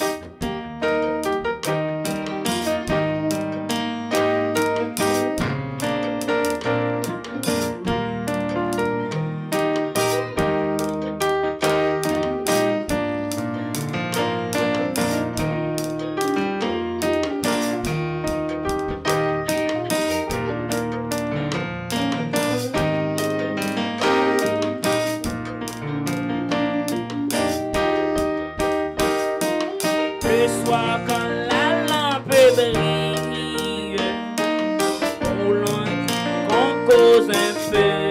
Le soir quand la lampe brille, on loin qu'on cause un peu,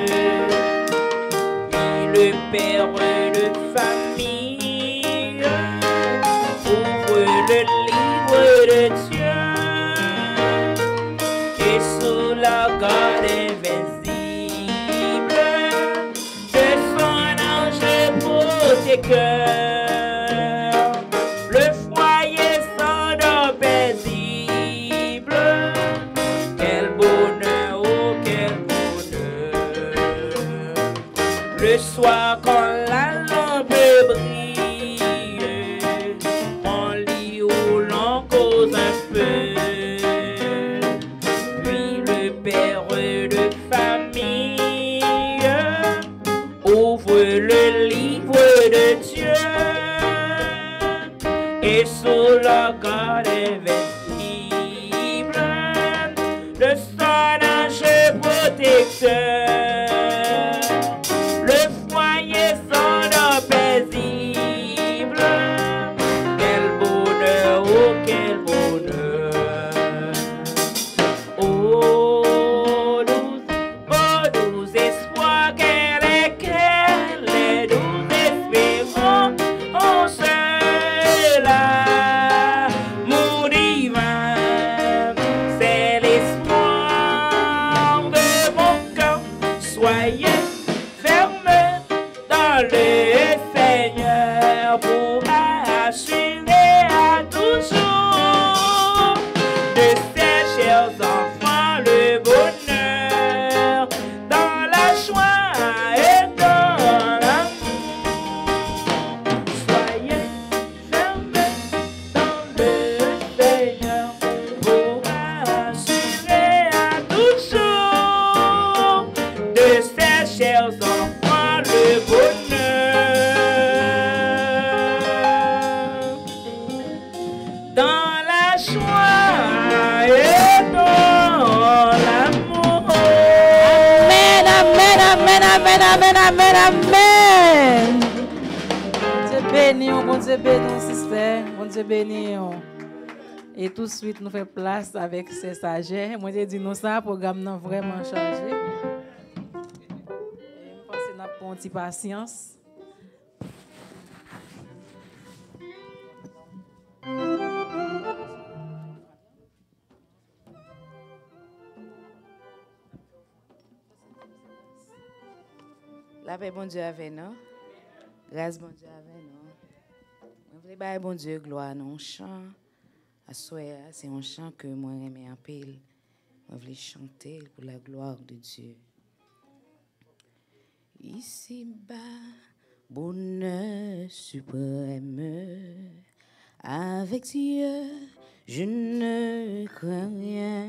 puis le père de famille ouvre le livre de Dieu, et sous la garde invincible de son ange protecteur, le foyer sonore paisible. Quel bonheur, oh quel bonheur. Le soir quand la lampe brille, on lit ou l'on cause un peu, puis le père de famille ouvre le livre de Dieu, et sous la garde invincible de son ange protecteur, le foyer sonore paisible. Quel bonheur, oh quel bonheur, oh doux, oh doux espoir, quel est, quel est doux espérance, oh l'amour divin, c'est l'espoir de mon cœur. Soyez fermés dans le Seigneur pour assurer à toujours de ces chers enfants le bonheur, dans la joie et dans l'amour. Soyez fermés dans le Seigneur pour assurer à toujours de ces chers enfants le bonheur, dans la joie et dans l'amour. Amen, amen, amen, amen, amen, amen, amen. Dieu béni, bon Dieu béni, sister. Bon Dieu béni. Et tout de suite, nous faisons place avec ces sagets. Moi, j'ai dit nous ça, le programme n'a vraiment changé. Et je pense que nous avons une petite patience. La paix, bon Dieu, avec nous. Grâce, bon Dieu, avec nous. Je voulais dire, bon Dieu, gloire, non, chant. À soir, c'est un chant que moi, j'aime en pile. Je voulais chanter pour la gloire de Dieu. Ici-bas, bonheur suprême, avec Dieu, je ne crains rien.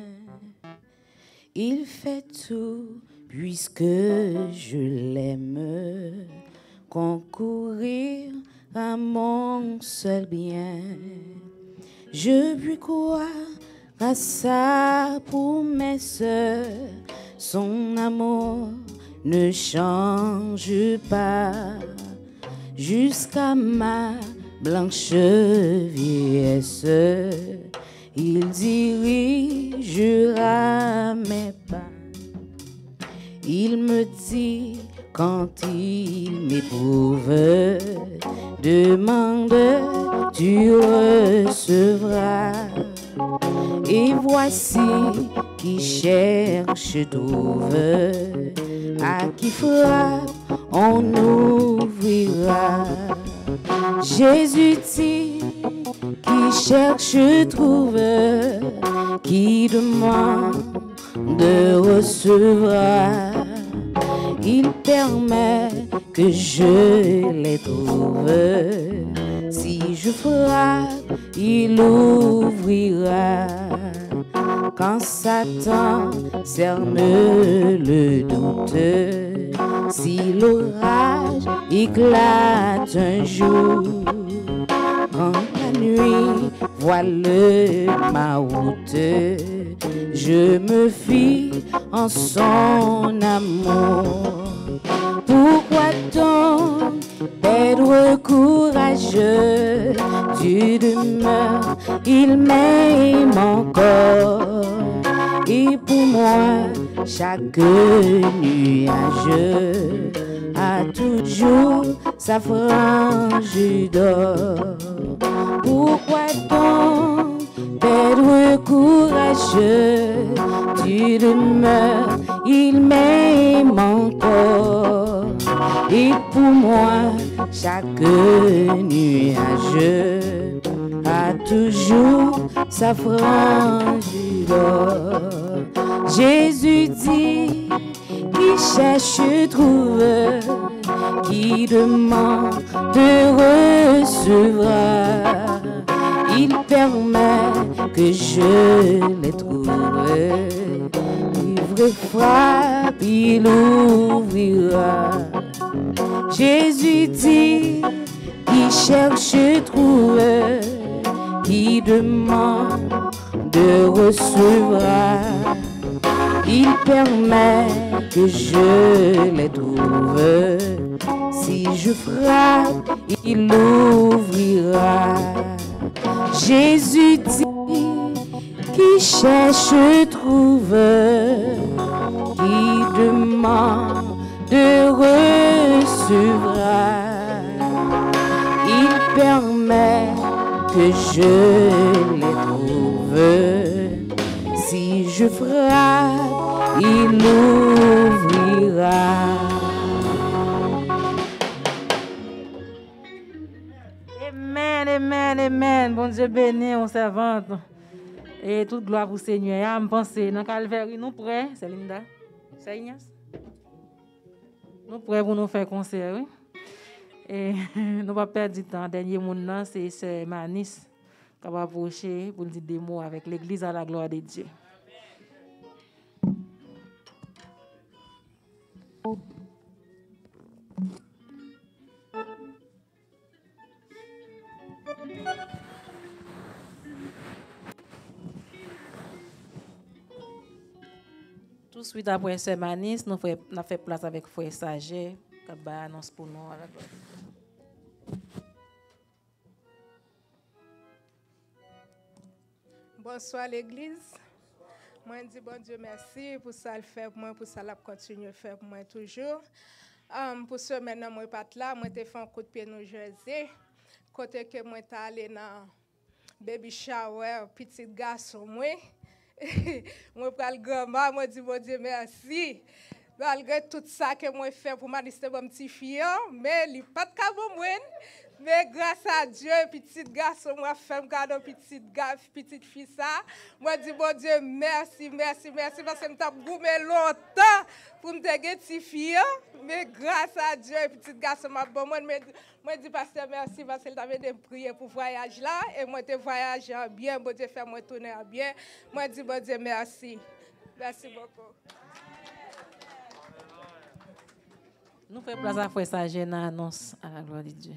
Il fait tout puisque je l'aime. concourir à mon seul bien. Je puis croire à ça pour mes sœurs, son amour ne change pas jusqu'à ma blanche vieillesse. Il dirigera mes pas. Il me dit quand il m'éprouve, demande, tu recevras. Et voici qui cherche trouve, à qui frappe on ouvrira. Jésus dit qui cherche trouve, qui demande de recevra. Il permet que je les trouve. Si je frappe, il ouvrira. Quand Satan cerne le doute, si l'orage éclate un jour, quand la nuit voile ma route, je me fie en son amour. Pourquoi donc être courageux? Dieu demeure, il m'aime encore. Et pour moi, chaque nuage a toujours sa frange d'or. Pourquoi donc être courageux? Dieu demeure, il m'aime encore. Et pour moi, chaque nuage a toujours sa frange d'or. Jésus dit, qui cherche trouve, qui demande de recevra. Il permet que je les trouve. Livre frappe, il ouvrira. Jésus dit, qui cherche trouve, qui demande de recevra. Il permet que je les trouve. Si je frappe, il ouvrira. Jésus dit, qui cherche trouve, qui demande de recevra. Il permet que je les trouve. Si je frappe, il ouvrira. Amen, amen, amen. Bon Dieu béni, on servante. Et toute gloire au Seigneur. Je pense dans le calvaire, nous prêts, c'est Linda. C'est Ignace. Nous prêts pour nous faire concert, oui. Et nous ne pas perdre du temps. Dernier monde, c'est Manis qui va approcher pour dire des mots avec l'Église à la gloire de Dieu. Tout de suite après ce Manis, nous avons fait place avec Frère Saget qui va annoncer pour nous. Bonsoir l'Église. Moi, je dis bon Dieu merci pour ça le fait pour moi, pour ça la continuer à faire pour moi toujours. Um, pour ce maintenant, moi pas là, moi t'ai fait un coup de pied New Jersey. Côté que moi t'ai allé dans baby shower, petit garçon moi. Moi prends le grand-mère, moi dis bon Dieu merci. Malgré tout ça que moi fait pour moi, c'est un petit fille, mais il pas de cabot moi. Mais grâce à Dieu, petit garçon, moi femme cadeau petite gaffe, petite fille ça. Moi dis bon Dieu merci, merci, merci parce que m't'a goumé longtemps pour me déguer petite fille. Mais grâce à Dieu, petit garçon m'a bon moi moi dis pasteur merci parce qu'il t'avait de prier pour voyage là et moi te voyage bien, bon Dieu fait moi tourner bien. Moi dis bon Dieu merci. Merci beaucoup. Nous faisons place à faire ça, j'ai une annonce à la gloire de Dieu.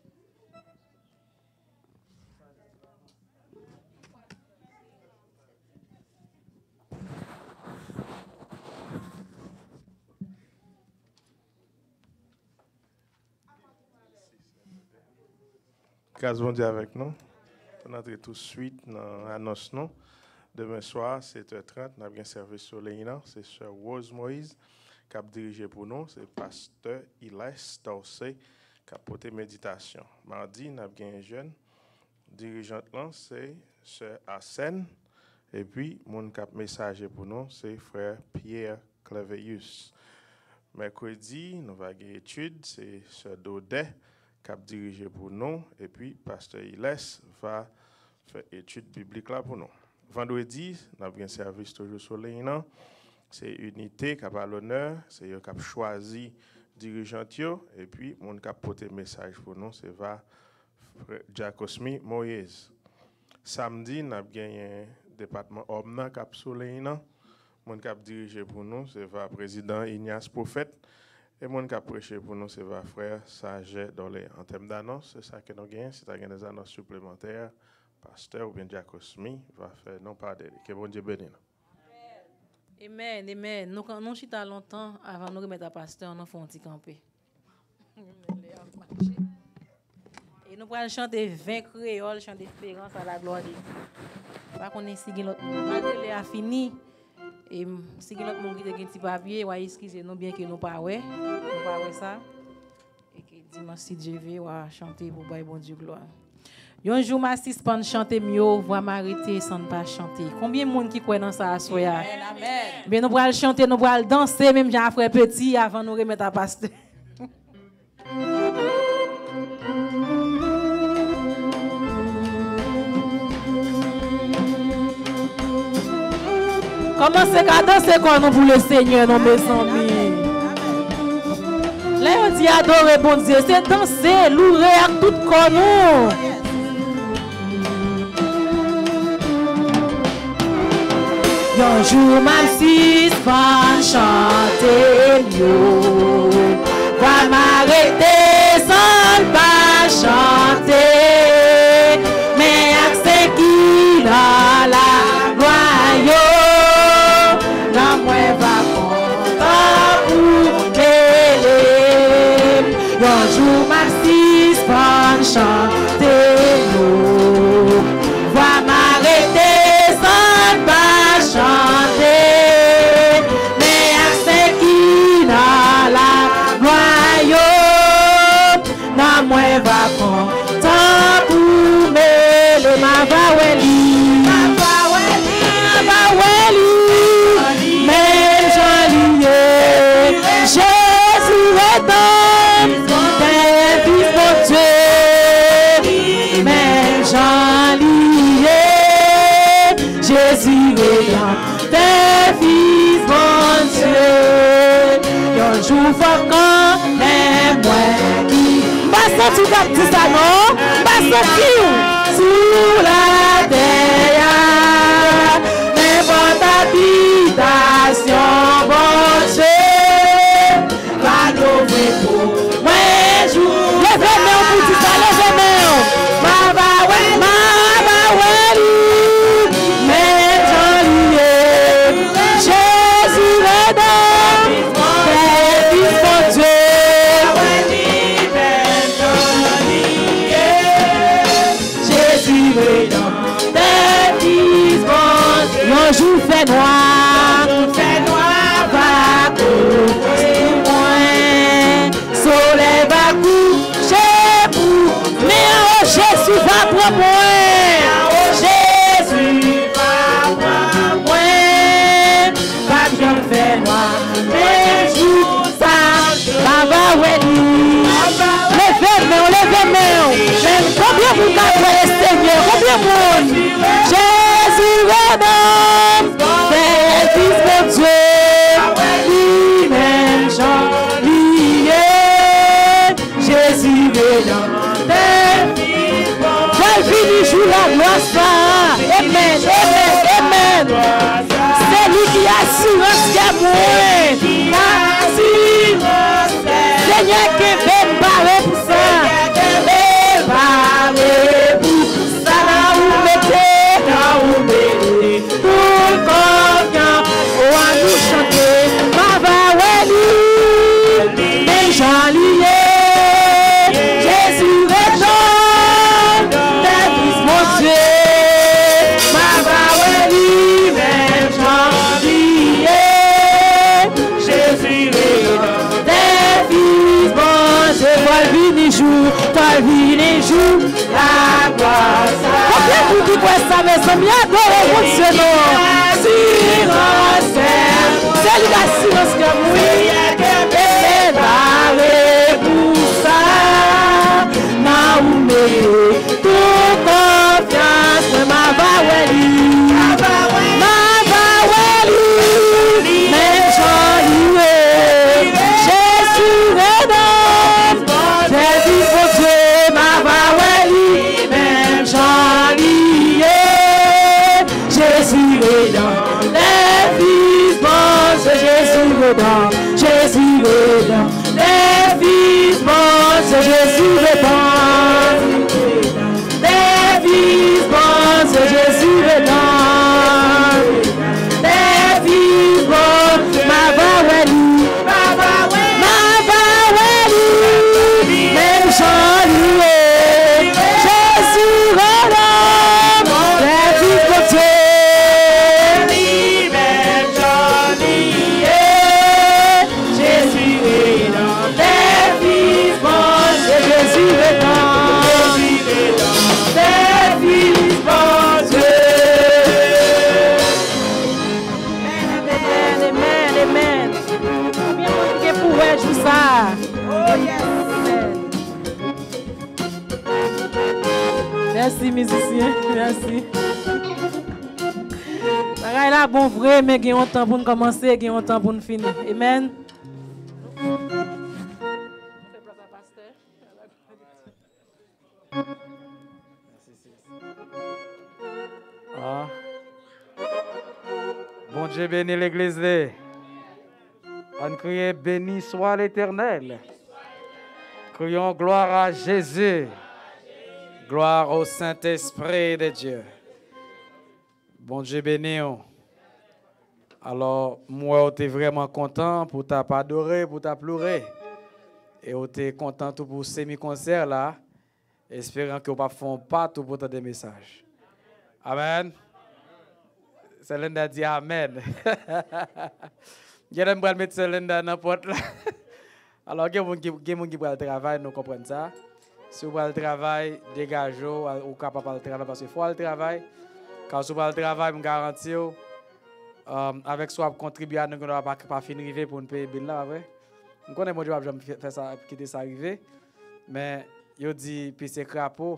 Grâce bon Dieu avec nous. On entre tout de suite dans l'annonce. Demain soir, sept heures trente, nous avons un service sur l'Énan. C'est Sœur Rose Moïse qui a dirigé pour nous. C'est Pasteur Iles Dorsey qui a porté méditation. Mardi, nous avons un jeune dirigeant, c'est Sœur Arsène. Et puis, mon cap messager pour nous, c'est Frère Pierre Claveus. Mercredi, nous avons une étude, c'est Sœur Daudet qui a dirigé pour nous. Et puis, Pasteur Iles va faire étude biblique là pour nous. Vendredi, nous avons un service toujours sur l'Énan. C'est Unité qui a l'honneur, c'est eux qui a choisi dirigeant. Et puis, mon qui a porté message pour nous, c'est va Jacosmi Moïse. Samedi, nous avons un département Omna qui a sur l'Énan. Mon qui a dirigé pour nous, c'est va président Ignace Prophète. Et mon qui a prêché pour nous, c'est va frère Saget Dolé. En termes d'annonce, c'est ça que nous gagnons. Si tu as des annonces supplémentaires, pasteur ou bien Jacosmi va faire non pas d'elle. Que bon Dieu bénisse. Amen, amen. Nous, nous chita longtemps avant de nous remettre à pasteur, nous faisons un petit campé. Et nous allons chanter vingt créoles, chanter espérance à la gloire de Dieu. Par contre, si l'autre monde a fini, et si l'autre monde qui a un petit papier, ouais, excusez-nous bien que nous ne pas ouais, nous pas ouais ça. Et que dimanche si Dieu veut, on va chanter pour bailler bon Dieu gloire. Un jour, ma six pan chanter mieux, voix m'arrêter sans pas chanter. Combien de monde qui croit dans ça à soi? Amen. Bien, nous allons chanter, nous allons danser, même j'ai un frère petit, avant de nous remettre à pasteur. Commencez à danser quoi nous pour le Seigneur, nos mes amis. Là, on dit adorer bon Dieu, c'est danser, louer avec tout corps nous. Un jour, même si je pas chanter mieux, va m'arrêter sans pas chanter, mais accès qui dans la gloire, la moi va content pour t'aider. Un jour, même si je pas chanter mieux, va m'arrêter sans pas chanter, mais à ce qui dans la royaume, n'a moins va content pour mêler ma vaweli, ma vaweli, ma vaweli, même j'en Jésus est homme, t'es fils de Dieu, même j'en Jésus est là, tes fils, mon Dieu. Un jour, faut qu'on aime moi qui. Pas senti comme dit ça, non? Pas senti sous la terre. N'importe habitation, bon Dieu. Va l'ouvrir pour moi, jour. Levez-moi pour dire ça, levez-moi. Ma va, ouais, ma va, ouais. Un jour fait noir, fait noir va coucher moins, soleil va coucher pour, mais oh Jésus va prendre moins, oh Jésus va prendre moins, pas bien fait noir, mais jour ça, ça va venir, levez main, levez main, combien vous avez le Seigneur, combien de monde, Jésus va dans tes fils de Dieu, lui-même j'en Jésus est dans tes fils de Dieu. Quel fini joue la gloire ça. Amen, amen, amen. C'est lui qui assure ce qu'il y a moins. C'est va venir jour la gloire. Combien vous qui croyez ça, mes amis, adorez mon Dieu, non? Silence, c'est lui la silence que oui, et préparé pour ça. Naoumé, tout confiance, ma vaweli, ma vaweli, même Jean-Louis, Jésus redonne, Jésus pour Dieu, ma vaweli, même Jean-Louis, Jésus redonne, les fils bons, Jésus redonne, Jésus redonne, les fils bons, Jésus redonne, les fils bons, Jésus redonne, les fils bons, ma vaweli, ma vaweli, même Jean-Louis, Jésus redonne, les fils bons, Jésus, même Jean-Louis, Jésus redonne, les fils bons, Jésus redonne, les fils bons, Amen, amen, amen. Combien de monde pour jouer ça? Oh yes. Amen. Merci musicien, merci. Pareil là, bon vrai, mais il y a un temps pour nous commencer, il y a un temps pour nous finir. Amen. Ah. Bon Dieu bénit l'église. On crie béni soit l'Éternel. Crions gloire à Jésus. Gloire au Saint-Esprit de Dieu. Bon Dieu béni. Alors, moi, j'étais vraiment content pour t'adorer, adorer, pour t'applaurer. Et j'étais content tout pour ces mi-concerts là. Espérant que vous ne font pas tout pour des messages. Amen. Céline a dit Amen. Je vais mettre Céline dans n'importe là. Alors, il y a des gens qui vont travailler, nous comprenons ça. Si vous avez le travail, dégagez ou capable de travailler parce qu'il faut le travail. Quand vous avez le travail, je garantis, um, avec soi, contribuer à nous, nous ne pas pas finir pour nous payer le bill là. Je connais mon Dieu, je vais faire ça, quitter ça arriver. Mais, il dit, puis c'est crapaud,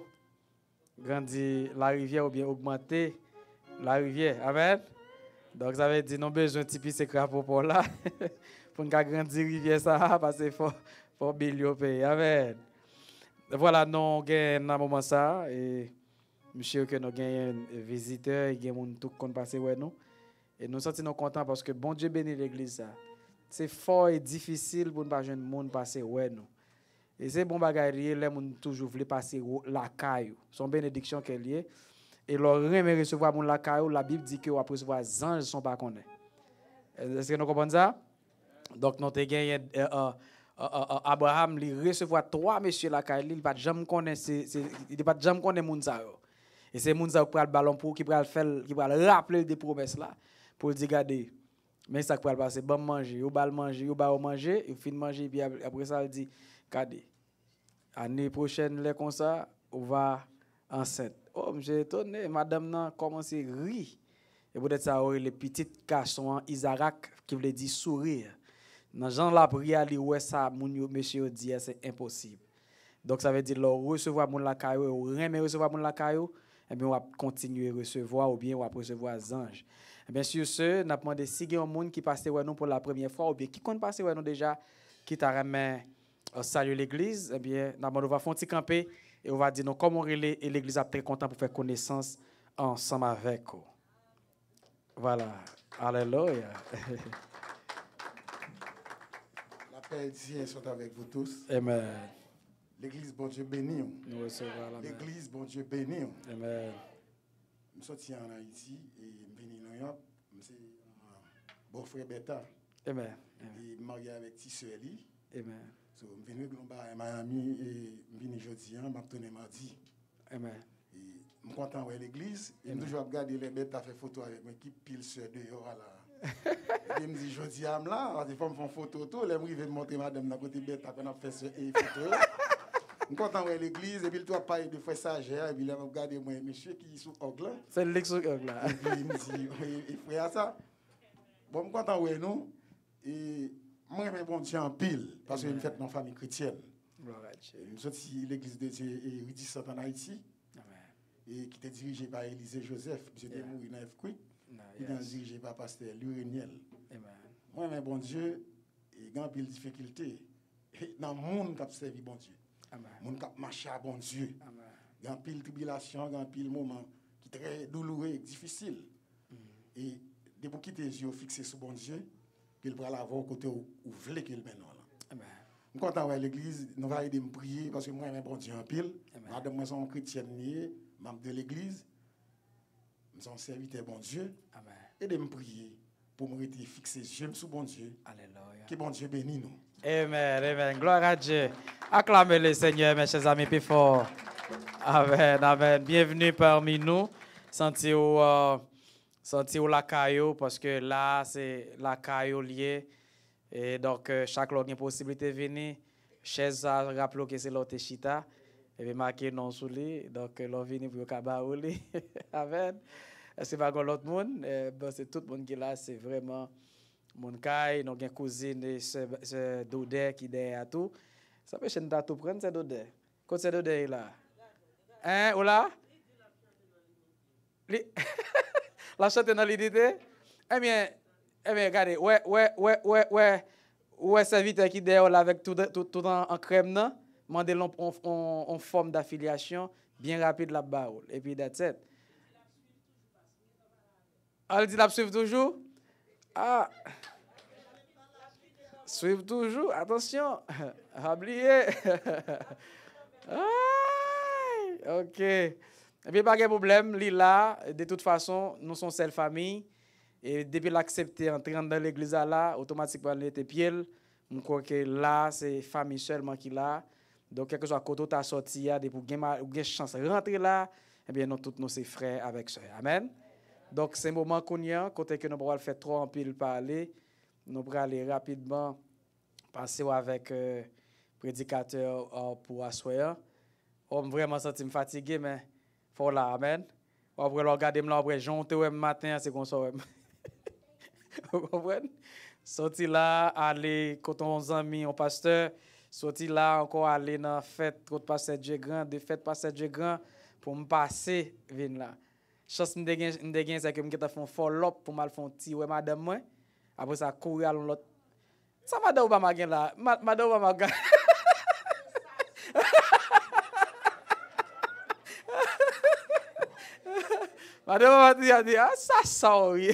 grandir la rivière ou bien augmenter la rivière. Amen. Donc, ça veut dire, nous avons besoin de petit c'est crapaud pour là. Pour nous grandir la rivière, ça, parce qu'il faut, faut bien payer. Amen. Voilà, nous avons un moment ça. Et monsieur, que nous avons un visiteur, il y a des gens qui passent avec nous. Et nous sommes contents parce que bon Dieu bénit l'église. C'est fort et difficile pour nous pas jeune monde passer avec nous. Et c'est bon bagay lié, les gens toujours veulent passer la caille. Son bénédiction qu'elle liée. Et leur remet recevoir mon la caille, la Bible dit que on recevoir les anges sont pas connaît. Est-ce que nous comprenons ça? Donc nous avons gagné euh, euh, euh, Abraham lui recevoir trois messieurs la caille, il pas jamais connaître il pas jamais connaître moun ça. Et c'est moun ça qui prend le ballon pour qui prend faire qui prend rappeler des promesses là pour dire regarder. Mais ça qui va passer bon manger, ou bal manger, ou ba manger, il fin manger puis après ça il dit regardez. Année prochaine les comme ça, on va enceinte. Oh, j'ai étonné, madame nan commence à rire. Et peut-être ça aurait les petits garçons Isaac qui veut dire sourire. Dans Jean la prière, li ouais ça moun monsieur dit c'est impossible. Donc ça veut dire leur recevoir moun la caillou ou remet recevoir moun la caillou, et bien on va continuer à recevoir ou bien on va recevoir les anges. Et bien sûr ce, n'a demandé si il y a un monde qui passe ouais nous pour la première fois ou bien qui compte passer ouais nous déjà qui t'a remet salut l'église, eh bien on va faire un petit camper et on va dire nous comment relais et l'église a très content pour faire connaissance ensemble avec vous. Voilà. Alléluia. La paix et Dieu sont avec vous tous. Amen. L'église, bon Dieu béni. Nous recevons la L'église, bon Dieu béni. Amen. Je suis sorti en Haïti et je suis venu à New York. Je suis bon frère Beta. Amen. Et je marié avec Tissou Eli. Amen. So, je suis venu à Miami et je suis venu jeudi, je suis retourné mardi. Amen. Et je suis content de l'église. Et je toujours regardé les bêtes à faire photo avec moi qui pile sur dehors là. Et je me dis, jeudi, je suis là, des fois je fais une photo, tout, je vais me montrer madame à côté bête à faire sur et photo. suis content de l'église, et puis il doit parler de frère Sagère, et puis il a regardé moi, monsieur qui est sous Ogla. C'est le sous Ogla. Et puis il me dit, il frère ça. Bon, je suis content de nous. Et moi, je suis bon Dieu en pile, parce que je suis dans une famille chrétienne. Je suis sorti l'église de Dieu et Rudissant en Haïti, et qui était dirigée par Élisée Joseph, puis j'étais mort dans F. Creek, qui était dirigé par pasteur Lureniel. Moi, je bon Dieu, et il y a une difficulté. Dans le monde qui a servi bon Dieu. Le monde qui a marché à bon Dieu. Il y a une pile tribulation, il y a un pile moment qui est très douloureux et difficile. Mm. Et de pour quitter les yeux fixés sur bon Dieu, qu'il pourra l'avoir au côté où vous voulez qu'il mène. Je suis content de l'église, nous allons aider à prier parce que moi, je bon Dieu en pile. Madame, moi, je suis chrétien, membre de l'église. Je suis un serviteur bon Dieu. Et de me prier pour me rester fixé les yeux sur bon Dieu. Alléluia. Que bon Dieu bénisse nous. Amen, amen. Gloire à Dieu. Acclamez le Seigneur, mes chers amis, plus fort. Amen, amen. Bienvenue parmi nous. Senti au, euh, senti au la caillou, parce que là, c'est la caillou liée. Et donc, euh, chaque fois qu'il y a une possibilité de venir, chaise, rappelez que c'est l'autre chita. Et puis, marqué non sous lui. Donc, l'on vient pour le cabaouli. Amen. Est-ce que pas l'autre monde? Eh, ben, c'est tout le monde qui est là, c'est vraiment. Mon caille, nous avons une cousine et ce Dodé qui est derrière tout. Ça peut changer tout prendre, c'est Dodé. Quand c'est Dodé là? Hein, ou là? La chante dans l'idée? Eh bien, eh bien, regardez, ouais, ouais, ouais, ouais, ouais, ouais, serviteur qui est derrière là avec tout, tout, tout en, en crème, non? Mandez en, en, en forme d'affiliation, bien rapide la barre. Et puis, that's it. Elle dit la suivre toujours? Ah! Suivre toujours, attention, oubliez. Ok. Et puis, pas de problème, Lila, de toute façon, nous sommes seule famille. Et depuis l'accepter, entrer dans l'église là, automatiquement, elle était pied. Je crois que là, c'est famille seulement qui l'a. Donc, quel que soit côté où tu as sorti, pour gagner chance de rentrer là, eh bien, nous tous, nous sommes frères avec ça. Amen. Donc, c'est un moment qu'on y a, côté que nous pourrons faire trop en pile parler. Nous pourrons aller rapidement passer avec le euh, prédicateur euh, pour asseoir. On me vraiment senti me fatigué, mais il faut là, amen. Après, le regarder là, après, jonte le matin, c'est comme ça. Vous comprenez? Sorti là, aller, quand on amis, on pasteur, sorti là, encore aller dans la fête, contre pasteur Dieu grand, de fête pasteur Dieu grand, pour me passer, venir là. Chance me dégaine, c'est que je vais faire un follow-up pour mal faire un petit, ouais, madame, moi. Après ça, courir à l'autre. Ça madame Obama gagne là. Madame Obama gagne. Madame Obama a dit, ah, ça sort, oui.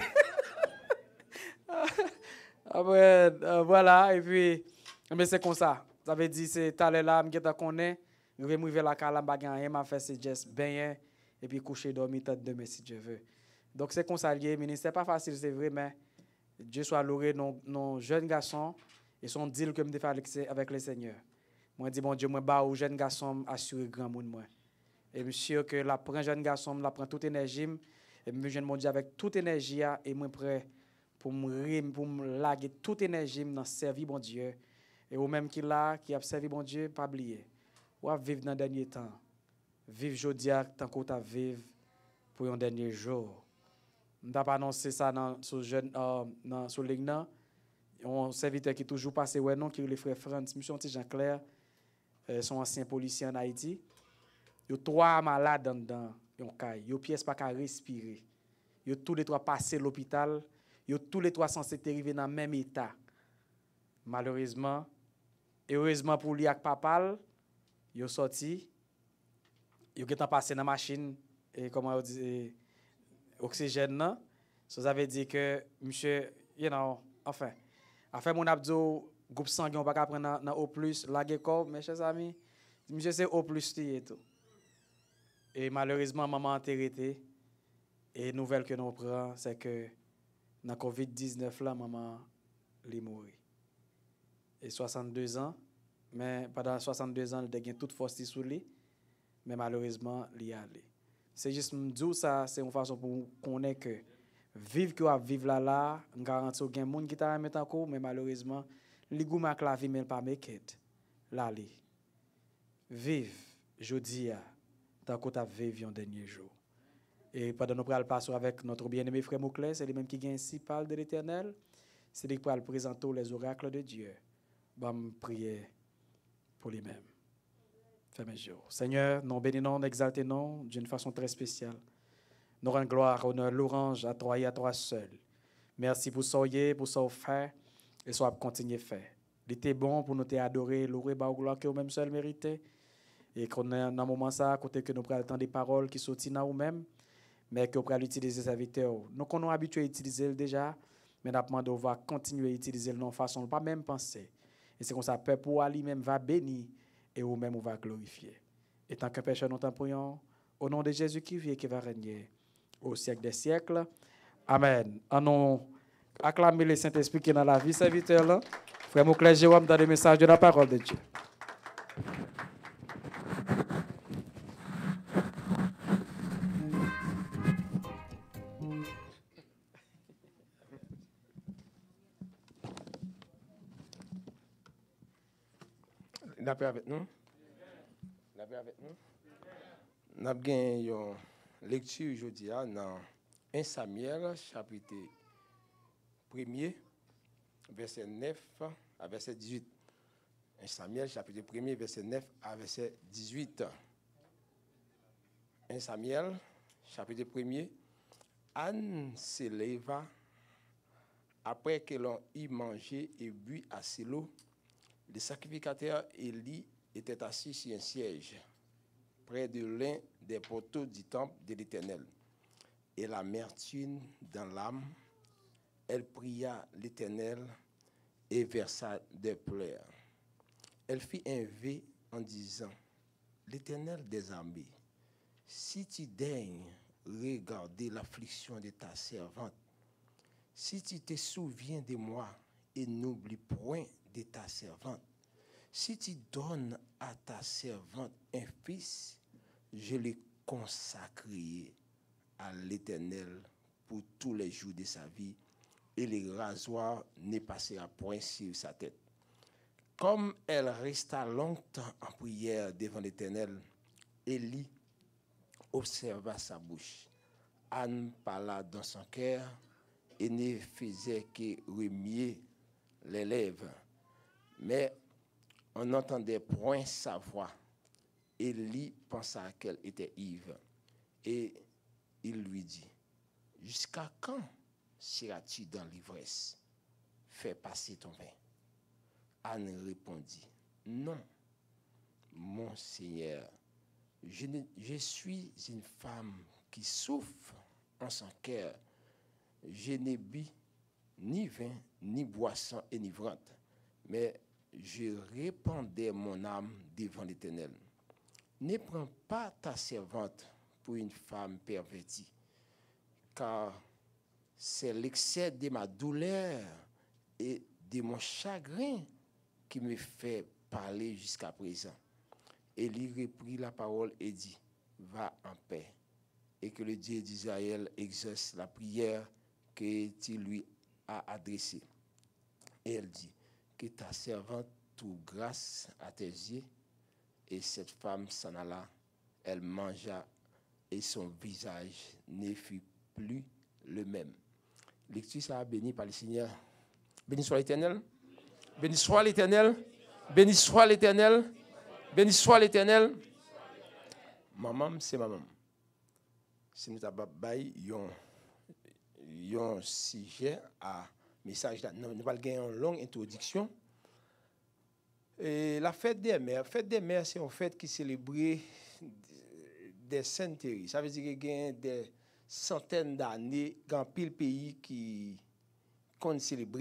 Après, euh, voilà, et puis, mais c'est comme ça. Ça veut dire, c'est talé là, je vais connaître, je vais m'ouvrir la cale, je vais me faire ces gestes bien, et puis coucher, dormir, tête demain si Dieu veut. Donc, c'est comme ça, lié, ministre. C'est pas facile, c'est vrai, mais Dieu soit loué, nos, nos jeunes garçons, et son deal que je fais avec, avec le Seigneur. Moi, je dis, bon Dieu, moi, bah, aux jeunes garçons, assurer grand monde, moi. Et je suis sûr que la prend jeune garçon, la prend toute énergie, et je jeune mon Dieu avec toute énergie, et moi, prêt pour me pour me laguer toute énergie dans servir bon Dieu. Et ou même qui là, qui a servi bon Dieu, pas oublier. Ou à vivre dans le dernier temps. Vivre aujourd'hui tant qu'on t'a vivre pour un dernier jour. On n'a pas annoncé ça dans sur jeune euh, dans sur l'ignan. Un serviteur qui toujours passé ouais non qui est le frère Franz, monsieur Jean Claire, euh, son ancien policier en Haïti. Il y a trois malades dedans, yon kay, yo pièce pas qu'à respirer. Yo tous les trois passé l'hôpital, yo tous les trois censés arriver dans le même état. Malheureusement, et heureusement pour lui avec papal, yo sorti, yo qui passé dans la machine et comment on dit oxygène là. Ça veut dire que monsieur, you know, enfin, enfin mon abdo groupe sanguin on pas qu'à prendre dans O plus, la corps, mes chers amis, monsieur c'est O plus et tout. Et malheureusement maman a été et nouvelle que nous prend c'est que dans covid dix-neuf là maman est morte. Et soixante-deux ans, mais pendant soixante-deux ans, il a gagné toute force sous lui, mais malheureusement, il y a allé. C'est juste me dire ça, c'est une façon pour connaître que vivre que vivre là là, on garantit qu'il y a des gens qui t'a mettre en cours, mais malheureusement, les goûts marquent la vie mais pas make it. Là li. vive jeudi tant qu'on t'a vécu en dernier jour. Et pendant nous prenons passer avec notre bien-aimé frère Mouclès, c'est lui-même qui gagne ainsi parle de l'Éternel. C'est lui qui va présenter les oracles de Dieu. Bon, prier pour lui-même. Fermez les yeux. Seigneur, nous bénissons, nous exaltons d'une façon très spéciale. Nous rendons gloire, honneur, louange à toi et à toi seul. Merci pour ce que pour ce que fait et ce que continuer à faire. Il était bon pour nous adorer, louer, bah, gloire que nous-mêmes seul mérité. Et qu'on a dans un moment ça, côté que nous prenons le temps des paroles qui sortent dans nous-mêmes, mais que nous prenons utiliser serviteurs. Nous sommes habitués à utiliser déjà, mais nous demandons de voir continuer à utiliser de façon pas même penser. Et c'est comme ça, peuple pour lui-même va bénir et vous-même va glorifier. Et tant que pécheur, nous t'en prions, au nom de Jésus qui vit et qui va régner au siècle des siècles. Amen. En nous acclamer le Saint-Esprit qui est dans la vie serviteur là. Frère Mouclès Jérôme dans le message de la parole de Dieu. La paix avec nous. La paix avec nous. Nous avons une lecture aujourd'hui dans un Samuel, chapitre premier, verset neuf à verset dix-huit. un Samuel, chapitre premier, verset neuf à verset dix-huit. un Samuel, chapitre premier. Anne se leva après que l'on eut mangé et bu à Silo. Le sacrificateur Élie était assis sur un siège près de l'un des poteaux du temple de l'Éternel. Et l'amertume dans l'âme, elle pria l'Éternel et versa des pleurs. Elle fit un vœu en disant, l'Éternel des armées, si tu daignes regarder l'affliction de ta servante, si tu te souviens de moi et n'oublie point de ta servante, si tu donnes à ta servante un fils, je le consacrerai à l'Éternel pour tous les jours de sa vie, et le rasoir ne passera point sur sa tête. Comme elle resta longtemps en prière devant l'Éternel, Élie observa sa bouche. Anne parla dans son cœur et ne faisait que remuer les lèvres. Mais on n'entendait point sa voix. Élie pensa qu'elle était ivre. Et il lui dit, jusqu'à quand seras-tu dans l'ivresse? Fais passer ton vin. Anne répondit, non, mon Seigneur, je, ne, je suis une femme qui souffre en son cœur. Je n'ai bu ni vin, ni boisson enivrante, mais je répandais mon âme devant l'Éternel. Ne prends pas ta servante pour une femme pervertie, car c'est l'excès de ma douleur et de mon chagrin qui me fait parler jusqu'à présent. Élie reprit la parole et dit, va en paix, et que le Dieu d'Israël exauce la prière que tu lui as adressée. Et elle dit, que ta servante trouve grâce à tes yeux. Et cette femme s'en alla, elle mangea, et son visage ne fut plus le même. Lecture sera bénie par le Seigneur. Béni soit l'Éternel. Béni soit l'Éternel. Béni soit l'Éternel. Béni soit l'Éternel. Maman, c'est maman. Si nous avons un sujet à message, nous allons faire une longue introduction. Et la fête des mères, la fête des mères, c'est une fête qui célèbre des centenaires. Ça veut dire qu'il y a des centaines d'années dans pile pays qui qu'on célèbre.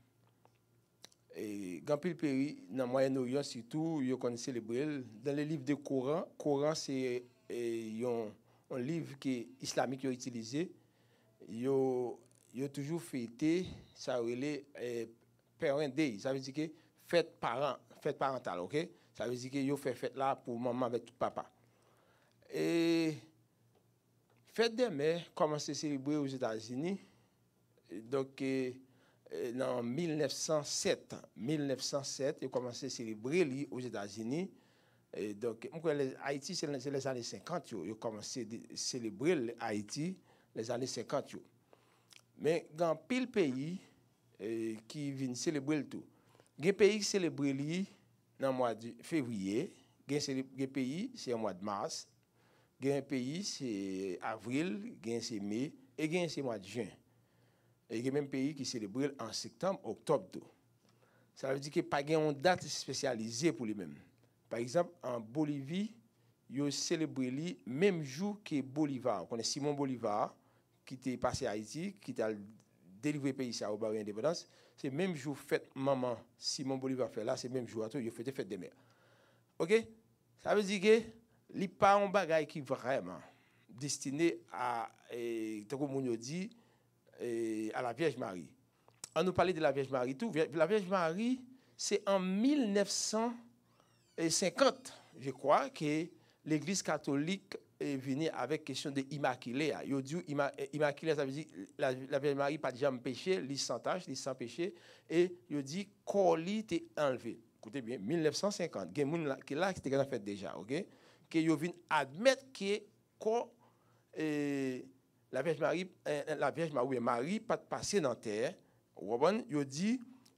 Et dans pile pays, dans le Moyen-Orient surtout, ils qu'on célèbre. Dans le livre de Coran, Coran c'est un, un livre qui islamique ont utilisé. Ils ont toujours fêté ça relait parent day. Ça veut dire que fête parent, fête parentale, OK? Ça veut dire que yo fait fête là pour maman avec papa. Et fête des mères commence à célébrer aux États-Unis. Donc euh, en mille neuf cent sept, mille neuf cent sept, il a commencé à célébrer aux États-Unis Et donc, Haïti, c'est les, les années cinquante, ils ont commencé à célébrer Haïti les années cinquante. Yo. Mais dans pile pays eh, qui viennent célébrer le tout, il y a des pays qui célèbrent dans le mois de février, il y a des pays c'est le mois de mars, il y a un pays c'est avril, il y a c'est mai, et il y a c'est le mois de juin. Et il y a même pays qui célèbrent en septembre, octobre. Tout. Ça veut dire qu'il n'y a pas une date spécialisée pour les mêmes. Par exemple, en Bolivie, ils ont célébré le même jour que Bolivar. On connaît Simon Bolivar, qui était passé à Haïti, qui a délivré le pays au barreau d'indépendance. C'est le même jour fête maman Simon Bolivar fait là, c'est le même jour, il a fait fête des mères. OK? Ça veut dire que ce n'est pas un bagage qui est vraiment destiné à, comme on dit, à la Vierge Marie. On nous parlait de la Vierge Marie. Tout. La Vierge Marie, c'est en mille neuf cent cinquante, je crois, que l'Église catholique est venue avec question de immaculée. Il dit immaculée, ça veut dire la, la Vierge Marie pas déjà péché, elle sans tâche, elle sans péché, et il dit colis t'est enlevé. Écoutez bien, mille neuf cent cinquante, il y a des gens qui là c'était fait déjà, ok, que ils viennent admettre que quand euh, la Vierge Marie, euh, la Vierge Marie, Marie pas passer dans terre. Il dit,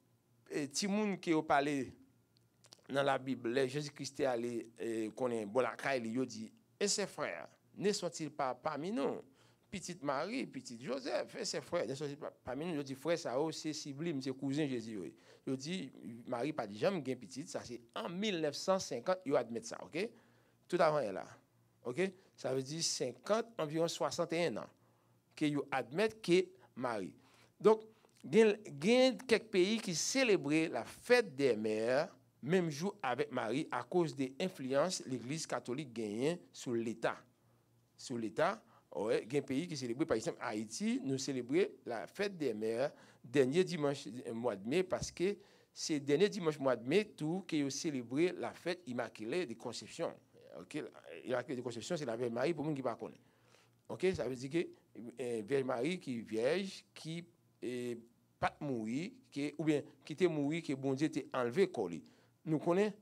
ti moun qui a parlé dans la Bible, Jésus-Christ est allé connaître bon la caille, il dit, et ses frères, ne sont-ils pas parmi nous? Petite Marie, petite Joseph, et ses frères, ne sont-ils pas parmi nous? Il dit, frère, ça c'est sublime, c'est cousin Jésus. Il dit, Marie pas dit jamais gain petite, ça c'est en mille neuf cent cinquante, il admet ça, ok? Tout avant elle là, ok? Ça veut dire cinquante, environ soixante et un ans, qu'il admet que Marie. Donc, il y a quelques pays qui célébraient la fête des mères, même jour avec Marie, à cause des influences que l'Église catholique gagne sur l'État. Sur l'État, ouais, il y a un pays qui célèbre, par exemple, Haïti, nous célébrons la fête des mères dernier dimanche du mois de mai, parce que c'est dernier dimanche du mois de mai tout qui a célébré la fête immaculée de conception. Okay? L'immaculée de conception, c'est la Vierge Marie pour les gens qui ne connaissent pas. Okay? Ça veut dire que euh, Vierge Marie qui est vierge, qui est pas mourir, qui ou bien qui était mourir, que bon Dieu t'est enlevé col. Nous connaissons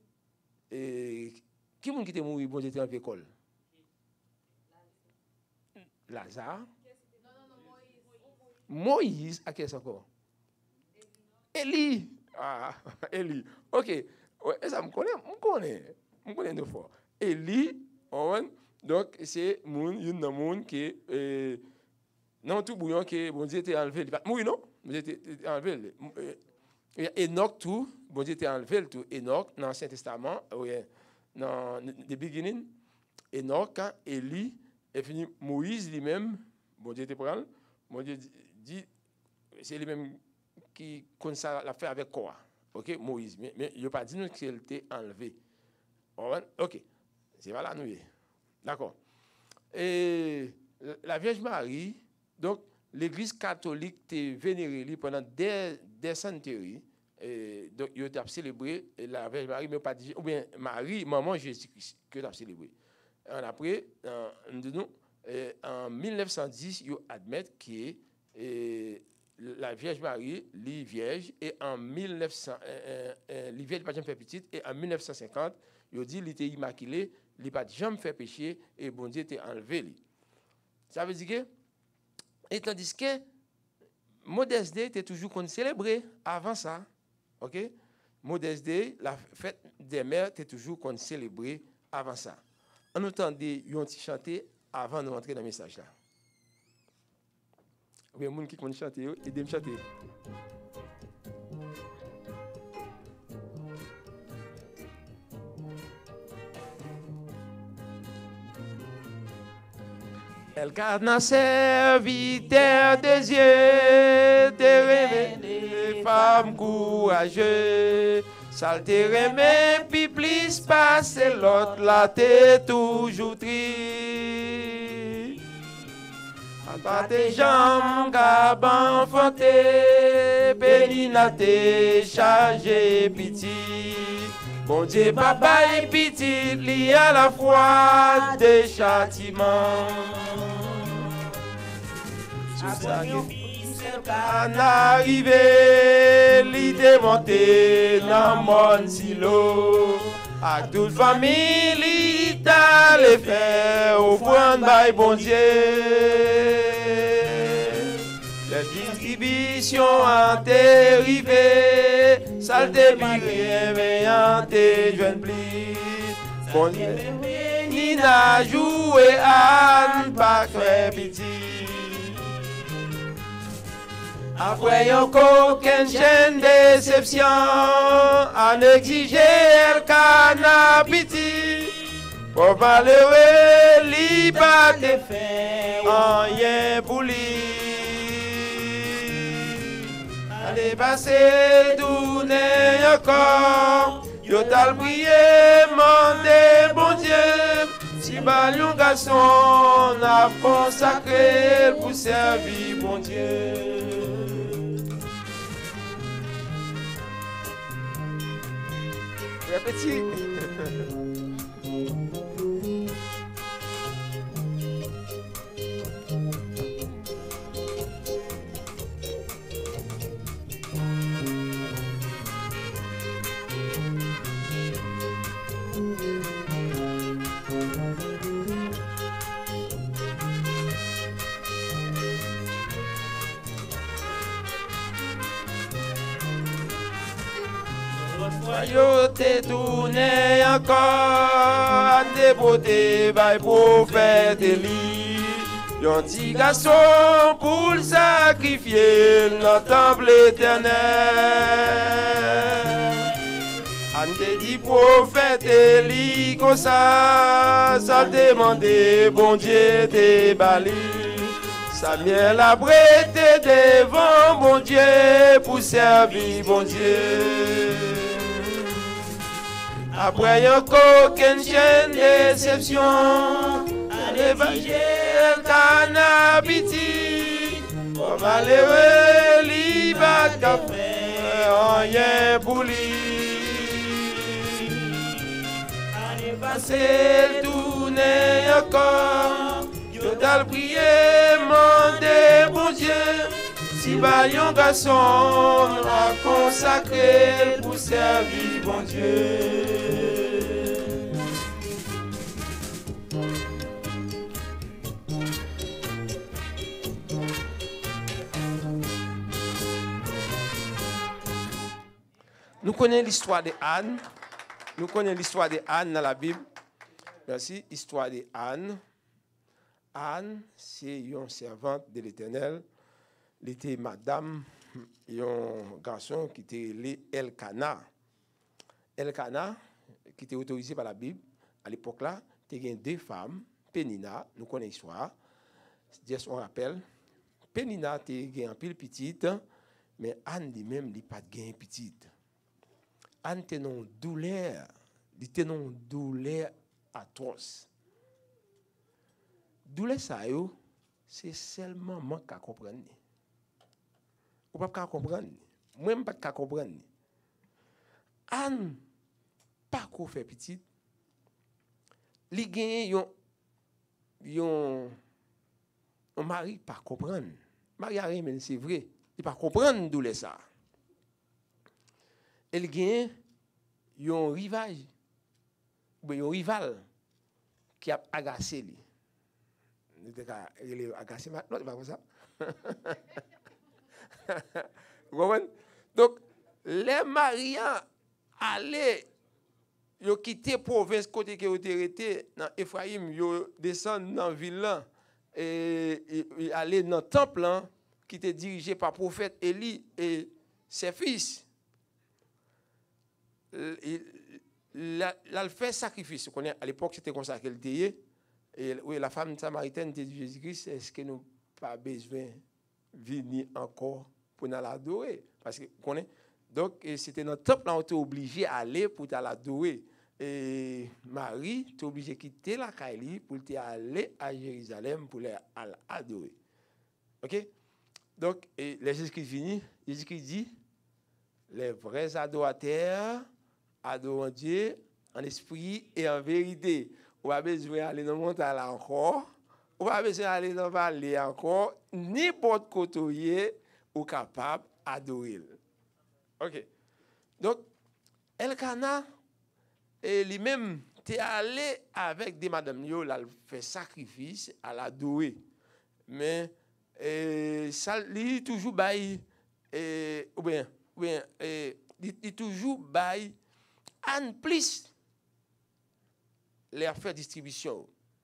euh, qui moun qui était mourir, bon Dieu t'est enlevé col. Lazare. Moïse, à qui est-ce encore? Élie. Ah, Élie. OK. Ouais, ça me connaît, me connaît. Me connaît deux fois. Élie, donc c'est moun, une nan moun qui euh, non tout bouillon que bon Dieu t'est enlevé, il pas mourir non? Bon Dieu t'est enlevé. Enoch tout, bon Dieu t'est enlevé tout. Enoch dans l'Ancien Testament, dans the beginning, Enoch quand Élie est fini, Moïse lui-même, bon Dieu t'est pris, bon Dieu dit c'est lui-même qui connaît ça l'a fait avec quoi? OK, Moïse, mais, mais il n'a pas dit nous qu'il était enlevé. OK. C'est voilà nous. D'accord. Et la Vierge Marie, donc l'Église catholique t'a vénéré pendant des des centuries. Donc il a célébré la Vierge Marie, mais pas dit ou bien Marie, maman Jésus-Christ que a célébré. Après, en, en mille neuf cent dix, ils admettent que eh, la Vierge Marie, les vierge, et en mille neuf cents, euh, euh, les vierges pas jamais fait petite, et en mille neuf cent cinquante, ils dit qu'il était immaculé, il n'a pas jamais fait péché, et bon Dieu était enlevé. Li. Ça veut dire que, et tandis que, Modeste Day était toujours qu'on célébrait avant ça, ok? Modeste Day, la fête des mères, était toujours qu'on célébrait avant ça. En entendant, ils ont chanté avant de rentrer dans le message là. Il y a des gens qui vont chanter, et de me chanter. Elle garde un serviteur des yeux, des rêves, des femmes courageuses. Ça te remet, puis plus passer l'autre, là t'es toujours triste. Pas tes jambes, gaban fanté, pénina t'es chargé piti. Bon Dieu, papa et petit, li à la fois des châtiments. En arrivé, li démonté dans mon silo. à toute famille, t'as les faire offrande by bon Dieu. Les distributions ont arrivé, ça te bien, mais en te jeune plus. Bon Dieu, Nina joué à ne pas faire petit. Après yon coquin chaîne déception, en exiger le canapiti. Pour malheureux, li pas te fait rien pour lui. Allez passer tourner encore, yo t'al prié, mandé bon Dieu. Si ba yon garçon n'a consacré pour servir bon Dieu. Petit. Yo te tourné encore à te beauté by prophète Élie. Yon petit garçon pour le sacrifier dans le temple éternel. On te dit prophète Élie comme ça, ça demandé bon Dieu te bali. Samuel a prêté devant bon Dieu pour servir bon Dieu. Après yon coquin chaîne déception, un évangile canapiti. Pour malheureux, li bat café, rien pour lui. Allez passer tourner encore, yo t'al prier, mandé bon Dieu. Si ba yon garçon a consacré pour servir bon Dieu. Nous connaissons l'histoire de Anne. Nous connaissons l'histoire de Anne dans la Bible. Merci. Histoire de Anne. Anne, c'est une servante de l'Éternel. Elle était madame, un garçon qui était appelé Elkana. Elkana, qui était autorisé par la Bible, à l'époque là, il y a deux femmes, Pénina, nous connaissons l'histoire. Juste on rappelle, Pénina était un peu petite, mais Anne lui-même n'a pas de petite. Anne était une douleur, elle était une douleur atroce. Douleur ça, c'est seulement moi qui comprends. Ou pas qu'à comprendre. Moi-même pas qu'à comprendre. Anne, pas qu'on fait petit. Li gagne yon yon on mari pas comprendre. Mari a rien mais c'est vrai. Il pas comprendre douleur ça. Elle gagne yon rivage. Ou yon rival qui a agacé lui. Il est agacé maintenant, c'est pas comme ça. Donc, les mariants allaient, ils ont quitté la province côté qui ont été dans Ephraïm, ils ont descendu dans la ville là, et ils allaient dans le temple là, qui était dirigé par le prophète Élie et ses fils. Il a fait sacrifice. À l'époque, c'était comme ça qu'elle était. Et oui, la femme samaritaine de Jésus-Christ, est-ce que nous n'avons pas besoin de venir encore pour nous l'adorer? Parce que, vous connaissez, donc, c'était notre temple, là, on était obligé d'aller pour l'adorer. Et Marie, tu es obligé de quitter la Kaili pour aller à Jérusalem pour l'adorer. OK? Donc, et les Jésus-Christ fini, Jésus-Christ dit, les vrais adorateurs adorent Dieu en esprit et en vérité. On va besoin d'aller dans le montagne encore, on va besoin d'aller dans la vallée encore, n'importe côté ou capable d'adorer. OK. Donc, Elkana et lui-même, tu es allé avec des madames, il a fait sacrifice à la douée. Mais et, ça, il toujours bail, ou bien, ou bien et, il toujours bail, en plus, les affaires de distribution.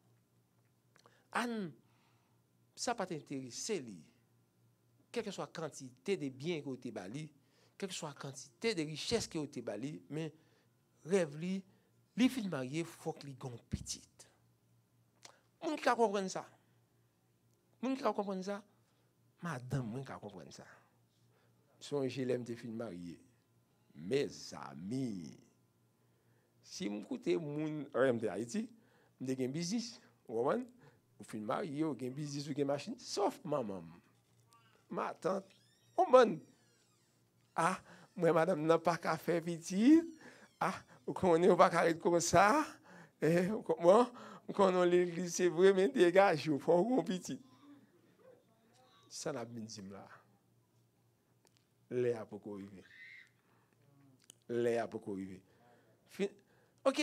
En, ça pas t'intéresser, quelle que soit la quantité de biens que tu as bali, quelle que soit la quantité de richesses que tu as bali, mais rêve li, li fin marié, faut qu'il ait une petite. Moun qui comprend ça. Moun qui comprend ça. Madame, moun qui comprend ça. Son je l'aime te fin marié. Mes amis. Si moun koute moun rem de Haïti, m'de gen business, ou fin marié, ou gen business ou gen machine, sauf maman. Ma tante, on bonne. Ah, moi madame n'a pas qu'à faire petit. Ah, vous connaissez pas qu'à être comme ça. Eh, moi, quand on l'église c'est vrai mais dégage, il faut qu'on petit. Ça n'a bien dit là. Les a beaucoup arrivé. Les a beaucoup arrivé. OK.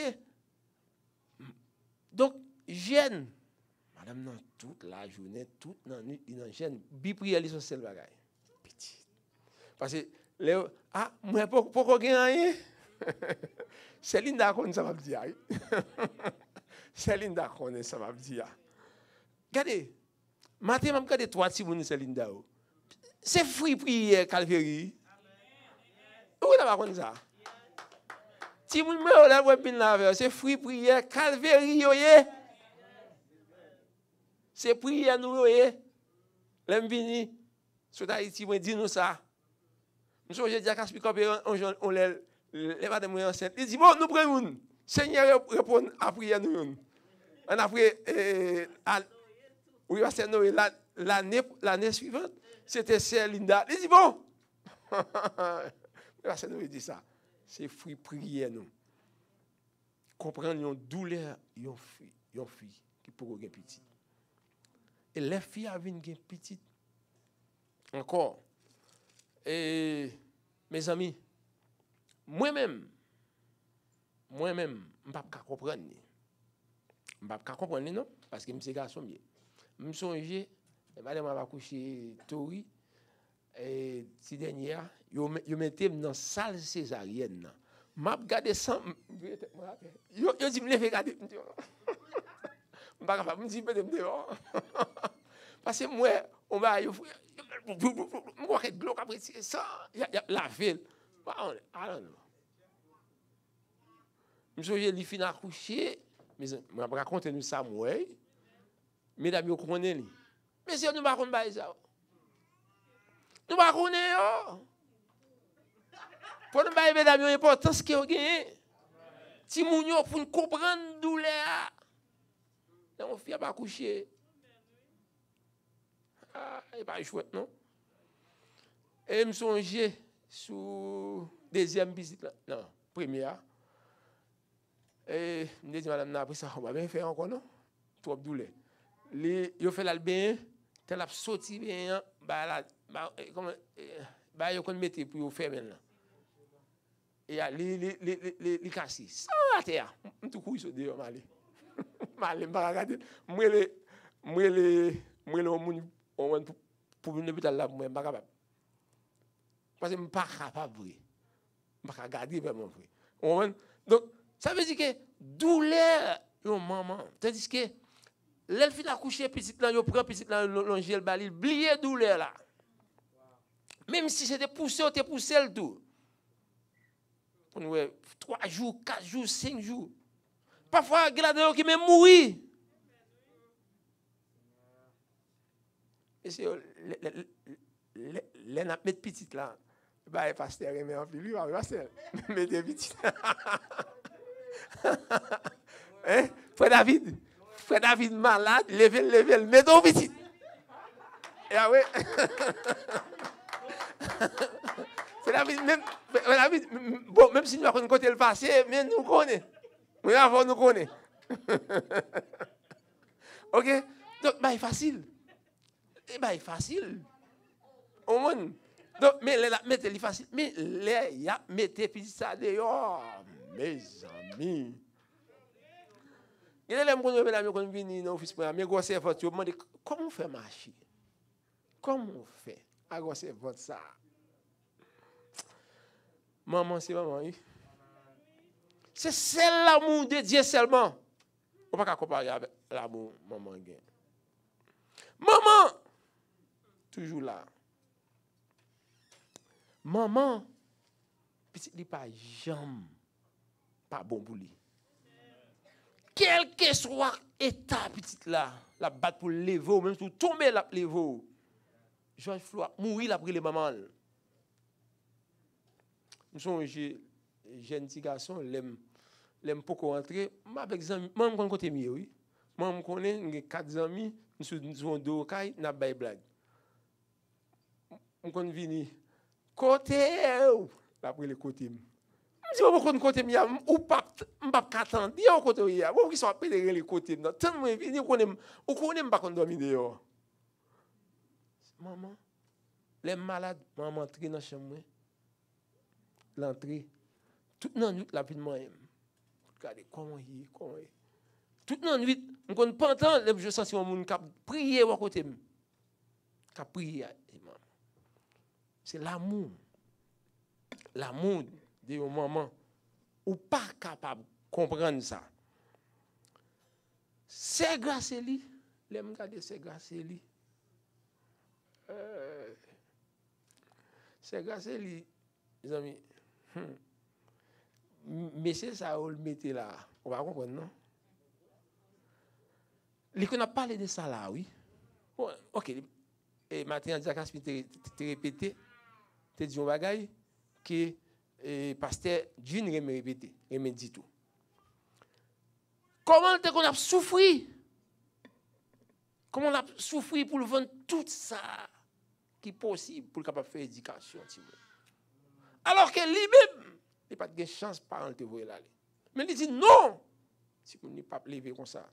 Donc jeune madame dans toute la journée, toute la nuit, il en jeune, bi prière li son seul bagay. Petit. Parce que les ah, moi pour pour gagner. Céline d'accord ça m'a dit. Céline d'accord ça m'a dit. Regardez. Matin m'a regardé trois petits moun Céline d'accord. C'est free prière Calvary. Où est pas comme ça? Si moun me la web bin la c'est free prière Calvary yoye. C'est prière nous yoye. L'aime vini sur Haïti moi dit nous ça. Monsieur je dis à Caspi Copé on on les les madame enceinte. Il dit bon nous prenons moun. Seigneur répond à prière nous. On après euh oui parce que Noël l'année l'année suivante c'était Sœur Linda. Il dit bon. Parce que Noël dit ça. C'est fruit prière nous. Comprendre une douleur yon fille, yon fille qui pour gen petit. Et les filles a vinn gen petit. Encore. Et mes amis, moi-même, moi-même, je ne peux pas comprendre. Je ne peux pas comprendre, non? Parce que je suis garçon. Je me songe, madame m'a couché Tori, et si dernière, je mettais dans la salle césarienne. Je me regardé ça. Je dis, je me regarder. Je ne suis pas capable de me dire, je me parce que moi, on va. Je vois que l'eau après ça, il y a la ville. I don't know. Je suis allé finir à coucher, mais je vais raconter nous ça, moi. Mesdames, vous connaissez. Mais si nous ne connaissons pas ça. Nous ne connaissons pas. Pour nous dire, mesdames, l'importance que vous avez. Si nous pour comprendre la douleur, on ne fait pas coucher. Ah, il n'est pas chouette, non? Et je me songe sur deuxième visite, non, première. Et je me dis, madame, après ça, on va bien faire encore, non? Trop de douleur. Il fait l'albin, tel a sorti bien, bah, comme, bah, il a mettre pour faire maintenant. Et les les les les les cassis ça à terre tout coup ils dehors malé malé pas regarder moi les moi les moi les on on pour venir hôpital là moi pas capable parce que me pas capable pas regarder vraiment vrai donc ça veut dire que douleur yo maman tandis que l'elle fin accoucher petite là yo prend petite là longer le bali oublier douleur là même si c'était poussé ou t'es poussé le tout. Pour nous, trois jours, quatre jours, cinq jours. Parfois, il y a des gens qui même mourir. Et c'est les n'a mettre petite là. Bah, le pasteur est en plus, le pasteur. Mettez petite. Hein? Frère David, frère David malade, levez, levez, mettez petite. Et ah ouais. Même, bon, même si nous avons côté le passé, mais nous connaissons. Nous avons nous connaissons. OK? Donc, bah, c'est facile. Et bah, c'est facile. Au moins. Donc, mais les mettez les facile. Mais les y a mettez puis ça dehors. Mes ami. Il est là, mon ami, quand on vient dans l'office, mais gros serveur, tu me demande comment on fait marcher? Comment on fait? À gros serveur, ça. Maman, c'est maman, oui. C'est celle l'amour de Dieu seulement. On ne peut pas comparer avec l'amour maman. Maman, toujours là. Maman, petit n'est pas jamais pas bon pour lui. Quel que soit l'état petit là, la batte pour lever, même si tomber la lever. Georges Floyd mourir après les mamans. Nous sommes jeunes petits garçons, l'aime l'aime beaucoup rentrer. Moi avec amis, moi me connais côté mieux oui. Moi me connais quatre amis, nous sommes deux cailles, n'a pas blague. On connais venir côté après le côté. Si on connais côté mieux ou pas pas attendre, dire côté hier. Vous qui sont appelés les côtés. Tant moi venir connais ou connais pas qu'on dormir dehors. Maman, les malades, maman entre dans la chambre. L'entrée. Toute la nuit, la vie de moi. Regardez comment il est, comment il est. Toute la nuit, on ne connaît pas entendre, je sens que mon monde qui prier à côté. Qui prier. C'est l'amour. L'amour de mon maman. Ou pas capable de comprendre ça. C'est grâce à lui. L'aime regarder, c'est grâce à lui. Euh, c'est grâce à lui, les amis. Hmm. Mais c'est ça, on le mettait là. On va comprendre, non? Les qu'on a parlé de ça là, oui. Bon, ok. Et Mathieu Diakaspi t'a répété, t'a dit un bagage que le pasteur June m'a répété, il m'a dit tout. Comment est-ce qu'on a souffert? Comment on a souffert pour le vendre tout ça qui est possible pour capable faire éducation? Alors que lui-même, il n'a pas de chance par de voir là. Mais il dit non, si vous n'êtes pas levé comme ça.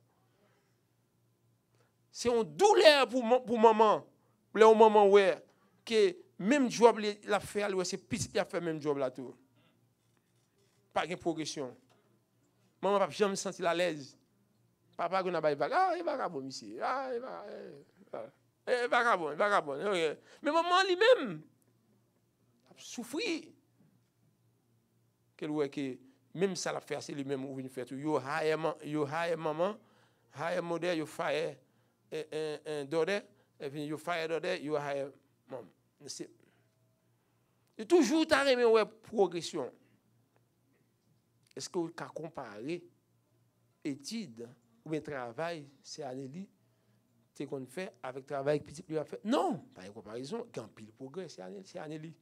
C'est une douleur pour, pour maman. Pour le moment où que même job la fait, c'est petit qui a fait même job là tout. Pas de progression. Maman n'a jamais senti la l'aise. Papa n'a pas dit ah il va bon ici. Ah il va il va bon, il va bon. Mais maman lui-même a souffert. Qu'elle voit que même ça la fait c'est lui-même ou une fait tout. Yo hire yo hire maman, hire modèle, yo fire un un daughter, et puis yo fire daughter, yo hire maman. C'est toujours t'as remis ouais progression. Est-ce que vous pouvez comparer études ou bien travail, c'est Anélie, c'est qu'on fait avec travail que petit lui a fait? Non, pas de comparaison. Quand pile progrès, c'est Anélie.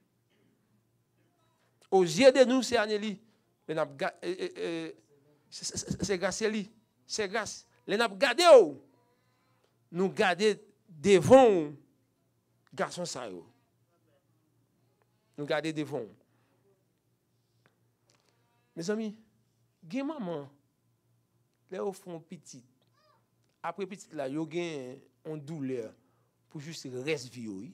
Aux yeux de nous, c'est Anélie. C'est grâce à lui. C'est grâce. Les n'a gardé nous garder devant garçon ça yo. Nous garder devant. Mes amis, gen maman, là au fond petit. Après petit là, yo gen une douleur pour juste reste vie.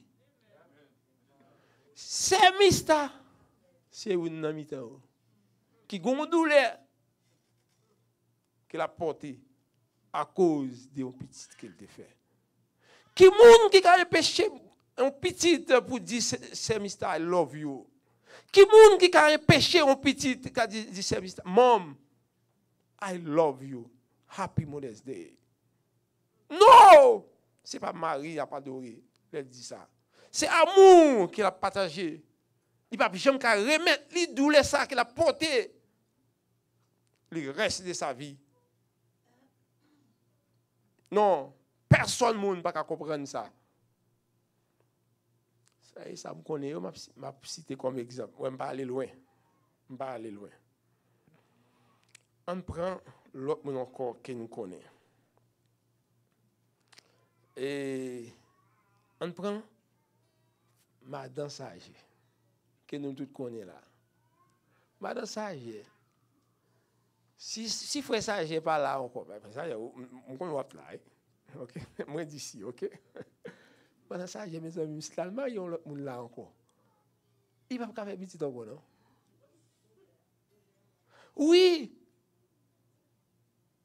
C'est mista. C'est une amita qui gon douleur qu'elle a porté à cause de un petit qu'elle te fait. Qui moun qui a empêché un petit pour dire c'est mister I love you. Qui moun qui a empêché un petit qui a dit c'est mister Mom I love you. Happy Mother's Day. Non, c'est pas Marie a pas adoré, elle dit ça. C'est amour qu'il a partagé. Il ne peut jamais remettre les douleurs ça qu'il a porté le reste de sa vie. Non, personne ne peut comprendre ça. Ça, ça me connaît, je vais citer comme exemple. Je ne vais pas aller loin. Je ne vais pas aller loin. On prend l'autre monde encore que nous connaissons. Et on prend Madame Sage. Que nous tous connaissons là. Madame Sage, si, si frère Sage n'est pas là encore, Sage, on connaît là. Ok? Moi d'ici, ok? Madame Sage, mes amis, musulmans, ils ont l'autre monde là encore. Il ne va pas faire petit encore, non? Oui,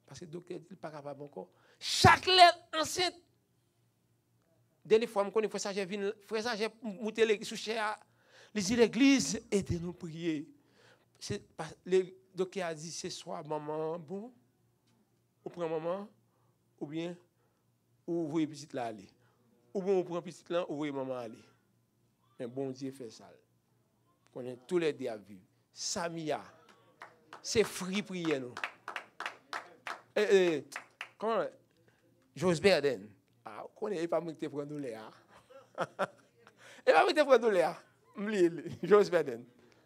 Parce que le docteur dit qu'il n'est pas capable encore. Chaque lettre enceinte. Dernière fois, je connais frère Sager vient, frère Sager monter l'église sous cher. Il dit l'église, aidez-nous prier. Le docteur a dit c'est soit maman, bon, ou prend maman, ou bien, ou vous voyez petite là aller. Ou bien, on prend petite là, ou vous voyez maman aller. Mais bon Dieu fait ça. On est tous les deux à vivre. Samia, c'est free prier nous. Eh, eh, comment? Jose Berden. Ah, on n'est pas monté prendre l'air. Et pas monté prendre l'air. Jose Berden.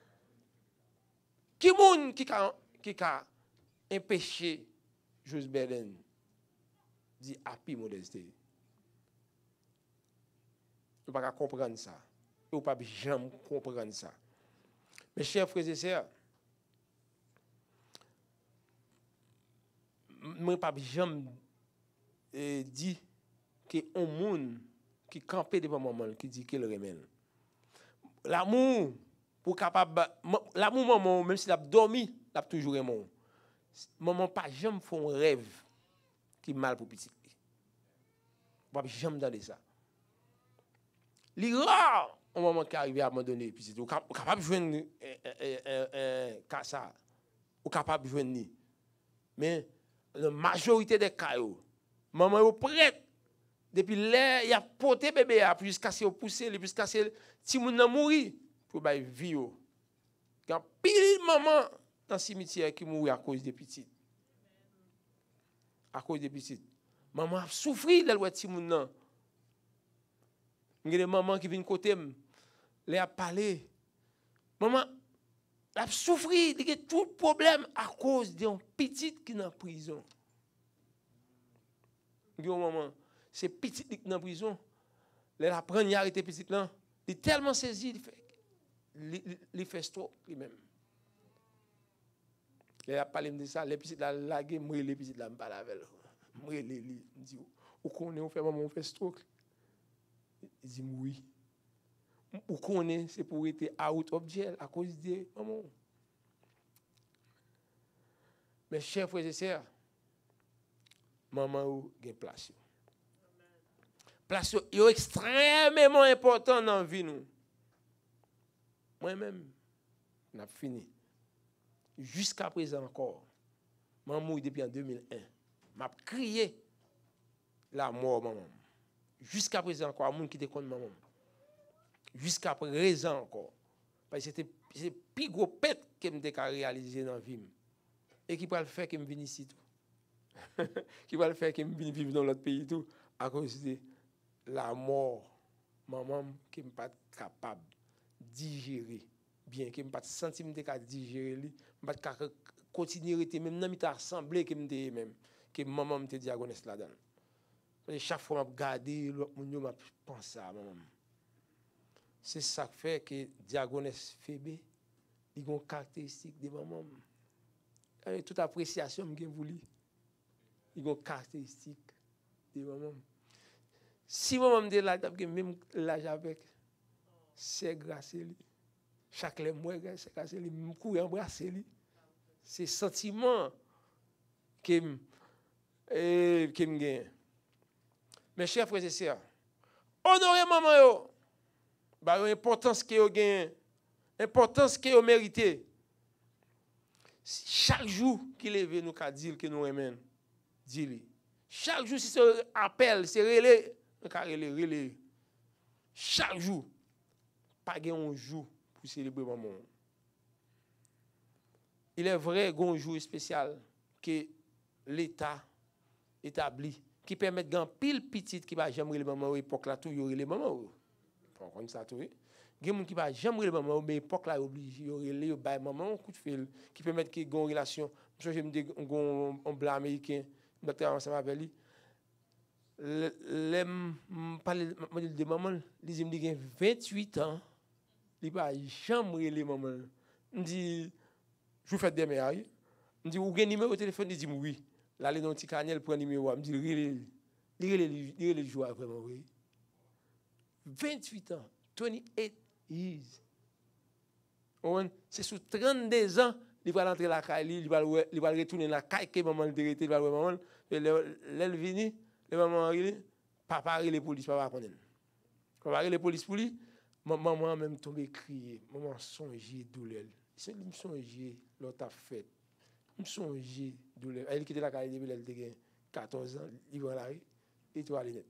Qui moun qui a qui a empêché Jose Berden dit happy modesté. Vous pas comprendre ça. Vous pas jamais comprendre ça. Mes chers frères et sœurs, moi pas jamais dit que un monde qui campait devant maman qui dit qu'il remène. L'amour pour capable l'amour maman même s'il a dormi, il a toujours aimé. Maman pas jamais font un rêve qui mal pour petit. Pas jamais dans ça. Li rare un moment qui arrive à abandonner petit ou capable joindre un ça ou capable joindre. Mais la majorité des cas maman est prête depuis là il a porté bébé jusqu'à ce pousser jusqu'à ce ti moun nan mouri pour bay vie yo. Quand pile maman dans cimetière qui mouri à cause des petites. À cause des petites. Maman a souffri de l'ouet ti moun nan. M'gè des maman qui viennent côté m, les a parlé. Maman a souffri de tout problème à cause d'un petit qui est en prison. M'gè maman, c'est petit qui est en prison. Les a prendre y arrêter petit là, il est tellement saisi, il fait il fait stroke lui-même. Il a parlé de ça, les petits là lagué, moi les petits là me parle avec eux. Moi les li dit ou connaît on fait maman on fait stroke. Il dit oui. Ou connaît c'est pour être out of jail à cause de maman. Mes chers frères et sœurs, maman ou gen place. Place est extrêmement important dans la vie nous. Moi-même, n'a fini. Jusqu'à présent encore, maman depuis en deux mille un, m'a crié la mort maman. Jusqu'à présent encore, moun qui te connaît maman. Jusqu'à présent encore, parce que c'était c'est plus gros pète que me ka réaliser dans vie et qui va le faire que me venir ici tout. Qui va le faire que me venir vivre dans l'autre pays tout à cause de la mort maman qui me pas capable digérer bien que me pas senti me ka digérer li me pas continuer rester même dans mi ta semblé que me même que maman me te diagonesse là-dedans. Chaque fois, je regarde, je pense à maman. C'est ça qui fait que Diagonesse Fébé, il a une caractéristique de maman. Avec toute appréciation que vous voulez, il a une caractéristique de maman. Si maman me là, même l'âge avec, c'est grâce à lui. Chaque mois, c'est grâce à lui. Je cours embrasser lui. C'est sentiment que je gagne. Mes chers frères et sœurs, honorez maman yo, ba yo importance que yo gagne, importance que yo mérité. Chaque jour qu'il lève nous ka dire que nous aimons, dis-le. Chaque jour si c'est appel, c'est relé, nous ka relé, relé. Chaque jour, pas gagne un jour pour célébrer maman. Il est vrai qu'on jour spécial que l'État établit qui permet de pile petite qui va jamais les maman époque là tout y les maman pas comme ça tout gen moun qui va jamais les maman mais époque là obligé y les bail maman coup de fil qui permet que gon relation je me dis gon on blanc américain docteur ensemble avec lui les parler de maman les me dit vingt-huit ans il va jamais les maman me dit je fais des mariages me dit ou gen numéro téléphone il dit oui. Là, les non ticanel prend numéro, me dit il il il joue vraiment oui. vingt-huit ans, vingt-huit years. C'est sous trente-deux ans il va rentrer la caille, il va il va retourner la caille que maman le dérété, il va maman l'elle vini, le maman papa les police papa connaît. Papa les police pour lui, maman même tombé crier, maman songer douleur. C'est lui songer l'autre a fait. Me songer douleur. Elle quitté la caille depuis elle était quatorze ans, il va la rue et tu vas aller net.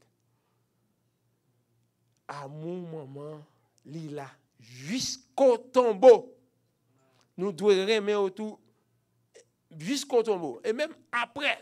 À mon maman, lila jusqu'au tombeau. Nous devons remettre autour jusqu'au tombeau. Et même après,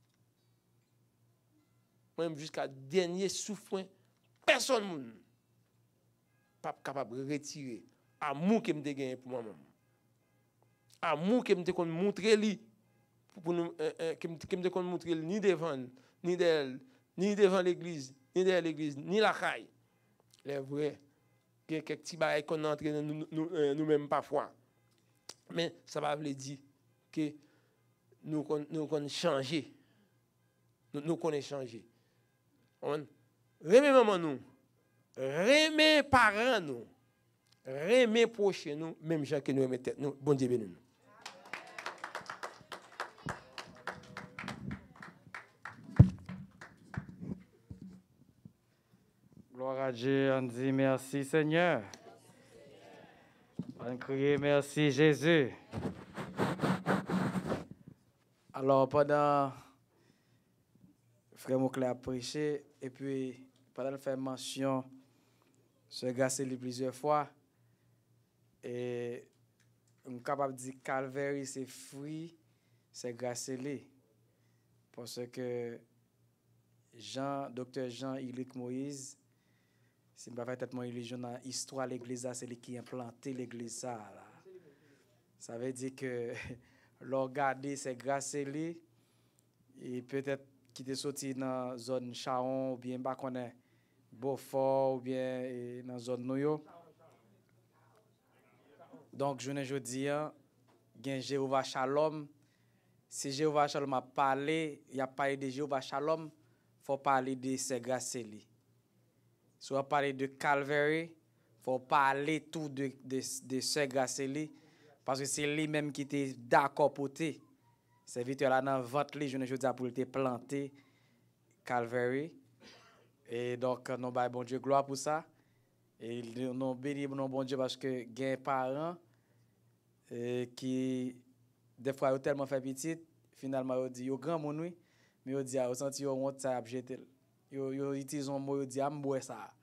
même jusqu'à dernier souffle, personne n'est pas capable de retirer l'amour que je me gagné pour moi-même. L'amour que je me montrer lui pour nous, que je me montrer ni devant, ni d'elle, ni devant l'église, ni derrière l'église, ni la caille. Les vrais, il y a quelques petits bagages qu'on entraîne nous, nous, euh, nous-mêmes parfois. Mais ça va veut dire que nous nous qu'on changer. Nous nous qu'on changer. On remet maman nous, remet parents nous, remet proches nous, même gens que nous remet tête nous. Bon Dieu béni nous. Gloire à Dieu, on dit merci Seigneur. On crie merci Jésus. Alors pendant frère Mouclé a prêché et puis pendant le faire mention ce gars c'est plusieurs fois et on est capable de dire Calvaire c'est fruit c'est grâce lui parce que Jean docteur Jean-Éric Moïse si je ne vais pas être mon religion dans l'histoire de l'église, c'est lui qui a implanté l'église. Ça veut dire que l'orgade, c'est grâce à lui. Et peut-être qu'il est sorti dans la zone Chaon, ou bien Beaufort, ou bien dans la zone Noyo. Donc, je ne dis pas, il y a Jéhovah Shalom. Si Jéhovah Shalom a parlé, il a parlé de Jéhovah Shalom, il faut parler de c'est grâce à lui. Si on parle de Calvary, il faut parler tout de, de, de ce grâce-là, parce que c'est lui-même qui était d'accord pour te. Serviteur là dans vente li, je ne dis pour te planter Calvary. Et donc nous ba bon Dieu gloire pour ça. Et nous béni non bon Dieu parce que gain parents euh, qui des fois ont tellement fait petite, finalement ils dit yo grand mon oui, mais ils dit a senti yo honte ça a jeter. Yo yo utilise un mot yo dit am boire ça.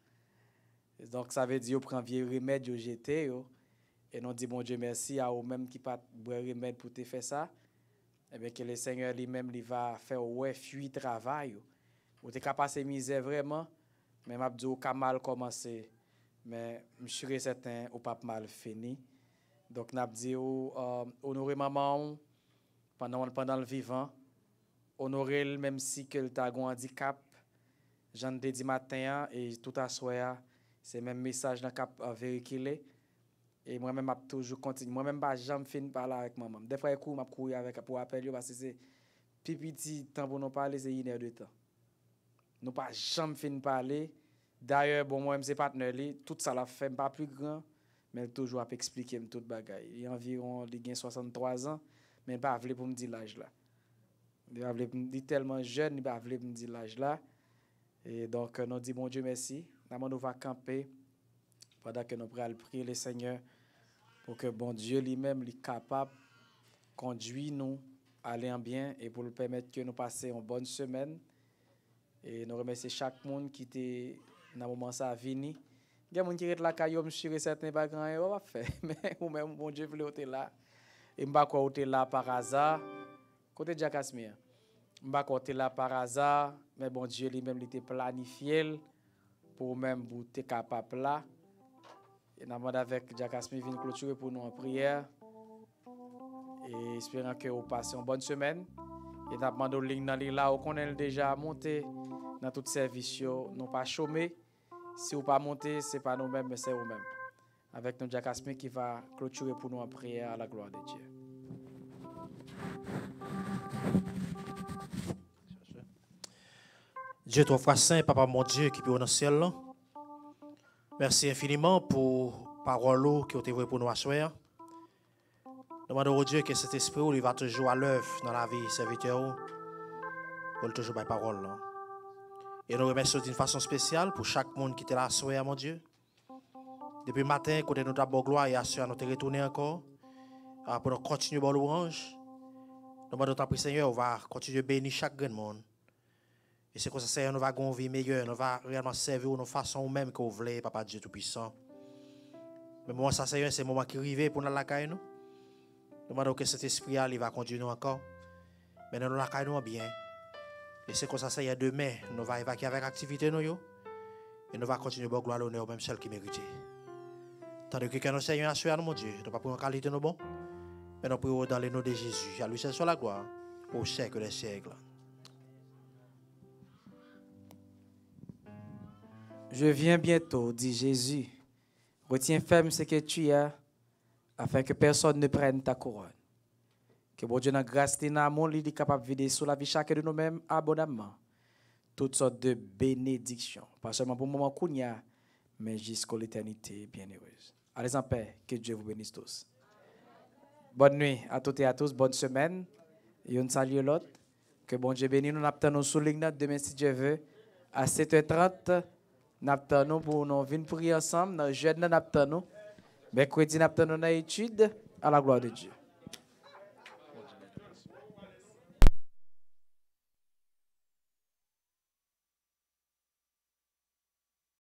Donc ça veut dire yo prend vieux remède yo jeter yo et nous dit bon Dieu merci à eux même qui pas boire remède pour te faire ça. Et bien que le Seigneur lui-même il va faire ouais fuir travail yo. Ou te capable misère vraiment mais m'a dit au mal commencer mais je suis certain ou pas mal fini. Donc n'a dit euh, honorer maman pendant pendant le vivant, honorer même si que tu as un handicap. J'en ai dit matin et tout à soir, c'est même message dans cap véhiculé et moi même m'a toujours continué. Moi même pas jamais fin parler avec maman. Des fois coup m'a courir avec pour appeler parce que c'est petit temps pour nous parler c'est une heure de temps. Nous pas jamais fin parler. D'ailleurs bon moi même c'est partenaire li, tout ça la fait pas plus grand mais toujours à expliquer toute bagaille. Il a environ il gagne soixante-trois ans mais pas veut pour me dire l'âge là. Il a veut me dire tellement jeune, il pas veut me dire l'âge là. Et donc, nous disons, bon Dieu, merci. Nous va camper pendant que nous allons prier le Seigneur pour que bon Dieu lui-même soit capable de conduire nous à aller en bien et pour nous permettre que nous passions une bonne semaine. Et nous remercions chaque monde qui était dans le moment ça venu. Il y a des gens qui sont là, qui sont sur certains bagages, on va faire. Mais vous-même, bon Dieu, vous êtes là. Et je ne sais pas quoi vous êtes là par hasard. Côté Jack Asmir. Je ne sais pas quoi vous êtes là par hasard. Mais bon Dieu lui-même il était planifié pour même vous être capable là. Et nous demandons avec Jack Asmi venir clôturer pour nous en prière. Et espérant que vous passez une bonne semaine. Et nous demandons le link dans les là où on est déjà monté dans tout service. Nous pas chômer. Si vous pas monté, ce n'est pas nous-mêmes, mais c'est vous-mêmes. Avec nous Jack Asmi qui va clôturer pour nous en prière à la gloire de Dieu. Dieu trois fois saint, Papa mon Dieu qui est dans le ciel. Merci infiniment pour parole qui ont été pour nous à soir. Demandons au Dieu que cet esprit il va toujours à l'œuvre dans la vie serviteur. Pour toujours par parole. Là. Et nous remercions d'une façon spéciale pour chaque monde qui était là ce soir, mon Dieu. Depuis le matin, côté notre bonne gloire et assure nous retourner encore. Pour nous continuer à louange. Nous demandons à Seigneur, on va continuer à bénir chaque grand monde. Et c'est comme ça, Seigneur, nous allons vivre meilleur. Nous allons réellement servir de façon même que vous voulez, Papa Dieu Tout-Puissant. Mais moi, ça, Seigneur, c'est le moment qui arrive pour nous la caille nous. Nous demandons que cet esprit il va conduire nous encore. Mais nous la caille nous bien. Et c'est comme ça, Seigneur, demain, nous allons évacuer avec activité nous. Et nous allons continuer à gloire l'honneur, même celle qui mérite. Tandis que nous, Seigneur, assure nous, mon Dieu, nous ne pas pour une qualité nous bon. Mais nous prions dans le nom de Jésus. À lui seul soit la gloire au siècle des siècles. Je viens bientôt, dit Jésus. Retiens ferme ce que tu as, afin que personne ne prenne ta couronne. Que bon Dieu, dans grâce et dans l'amour, il est capable de vider sur la vie chacun de nous-mêmes abondamment toutes sortes de bénédictions. Pas seulement pour le moment qu'on y a, mais jusqu'à l'éternité bienheureuse. Allez en paix, que Dieu vous bénisse tous. Bonne nuit à toutes et à tous, bonne semaine. Et on salue l'autre. Que bon Dieu bénisse nous. Nous attendons sous ligne demain si Dieu veut. À sept heures trente, nous attendons pour nous venir prier ensemble. Dans le jeudi, nous attendons. Mercredi, nous attendons dans l'étude à la gloire de Dieu.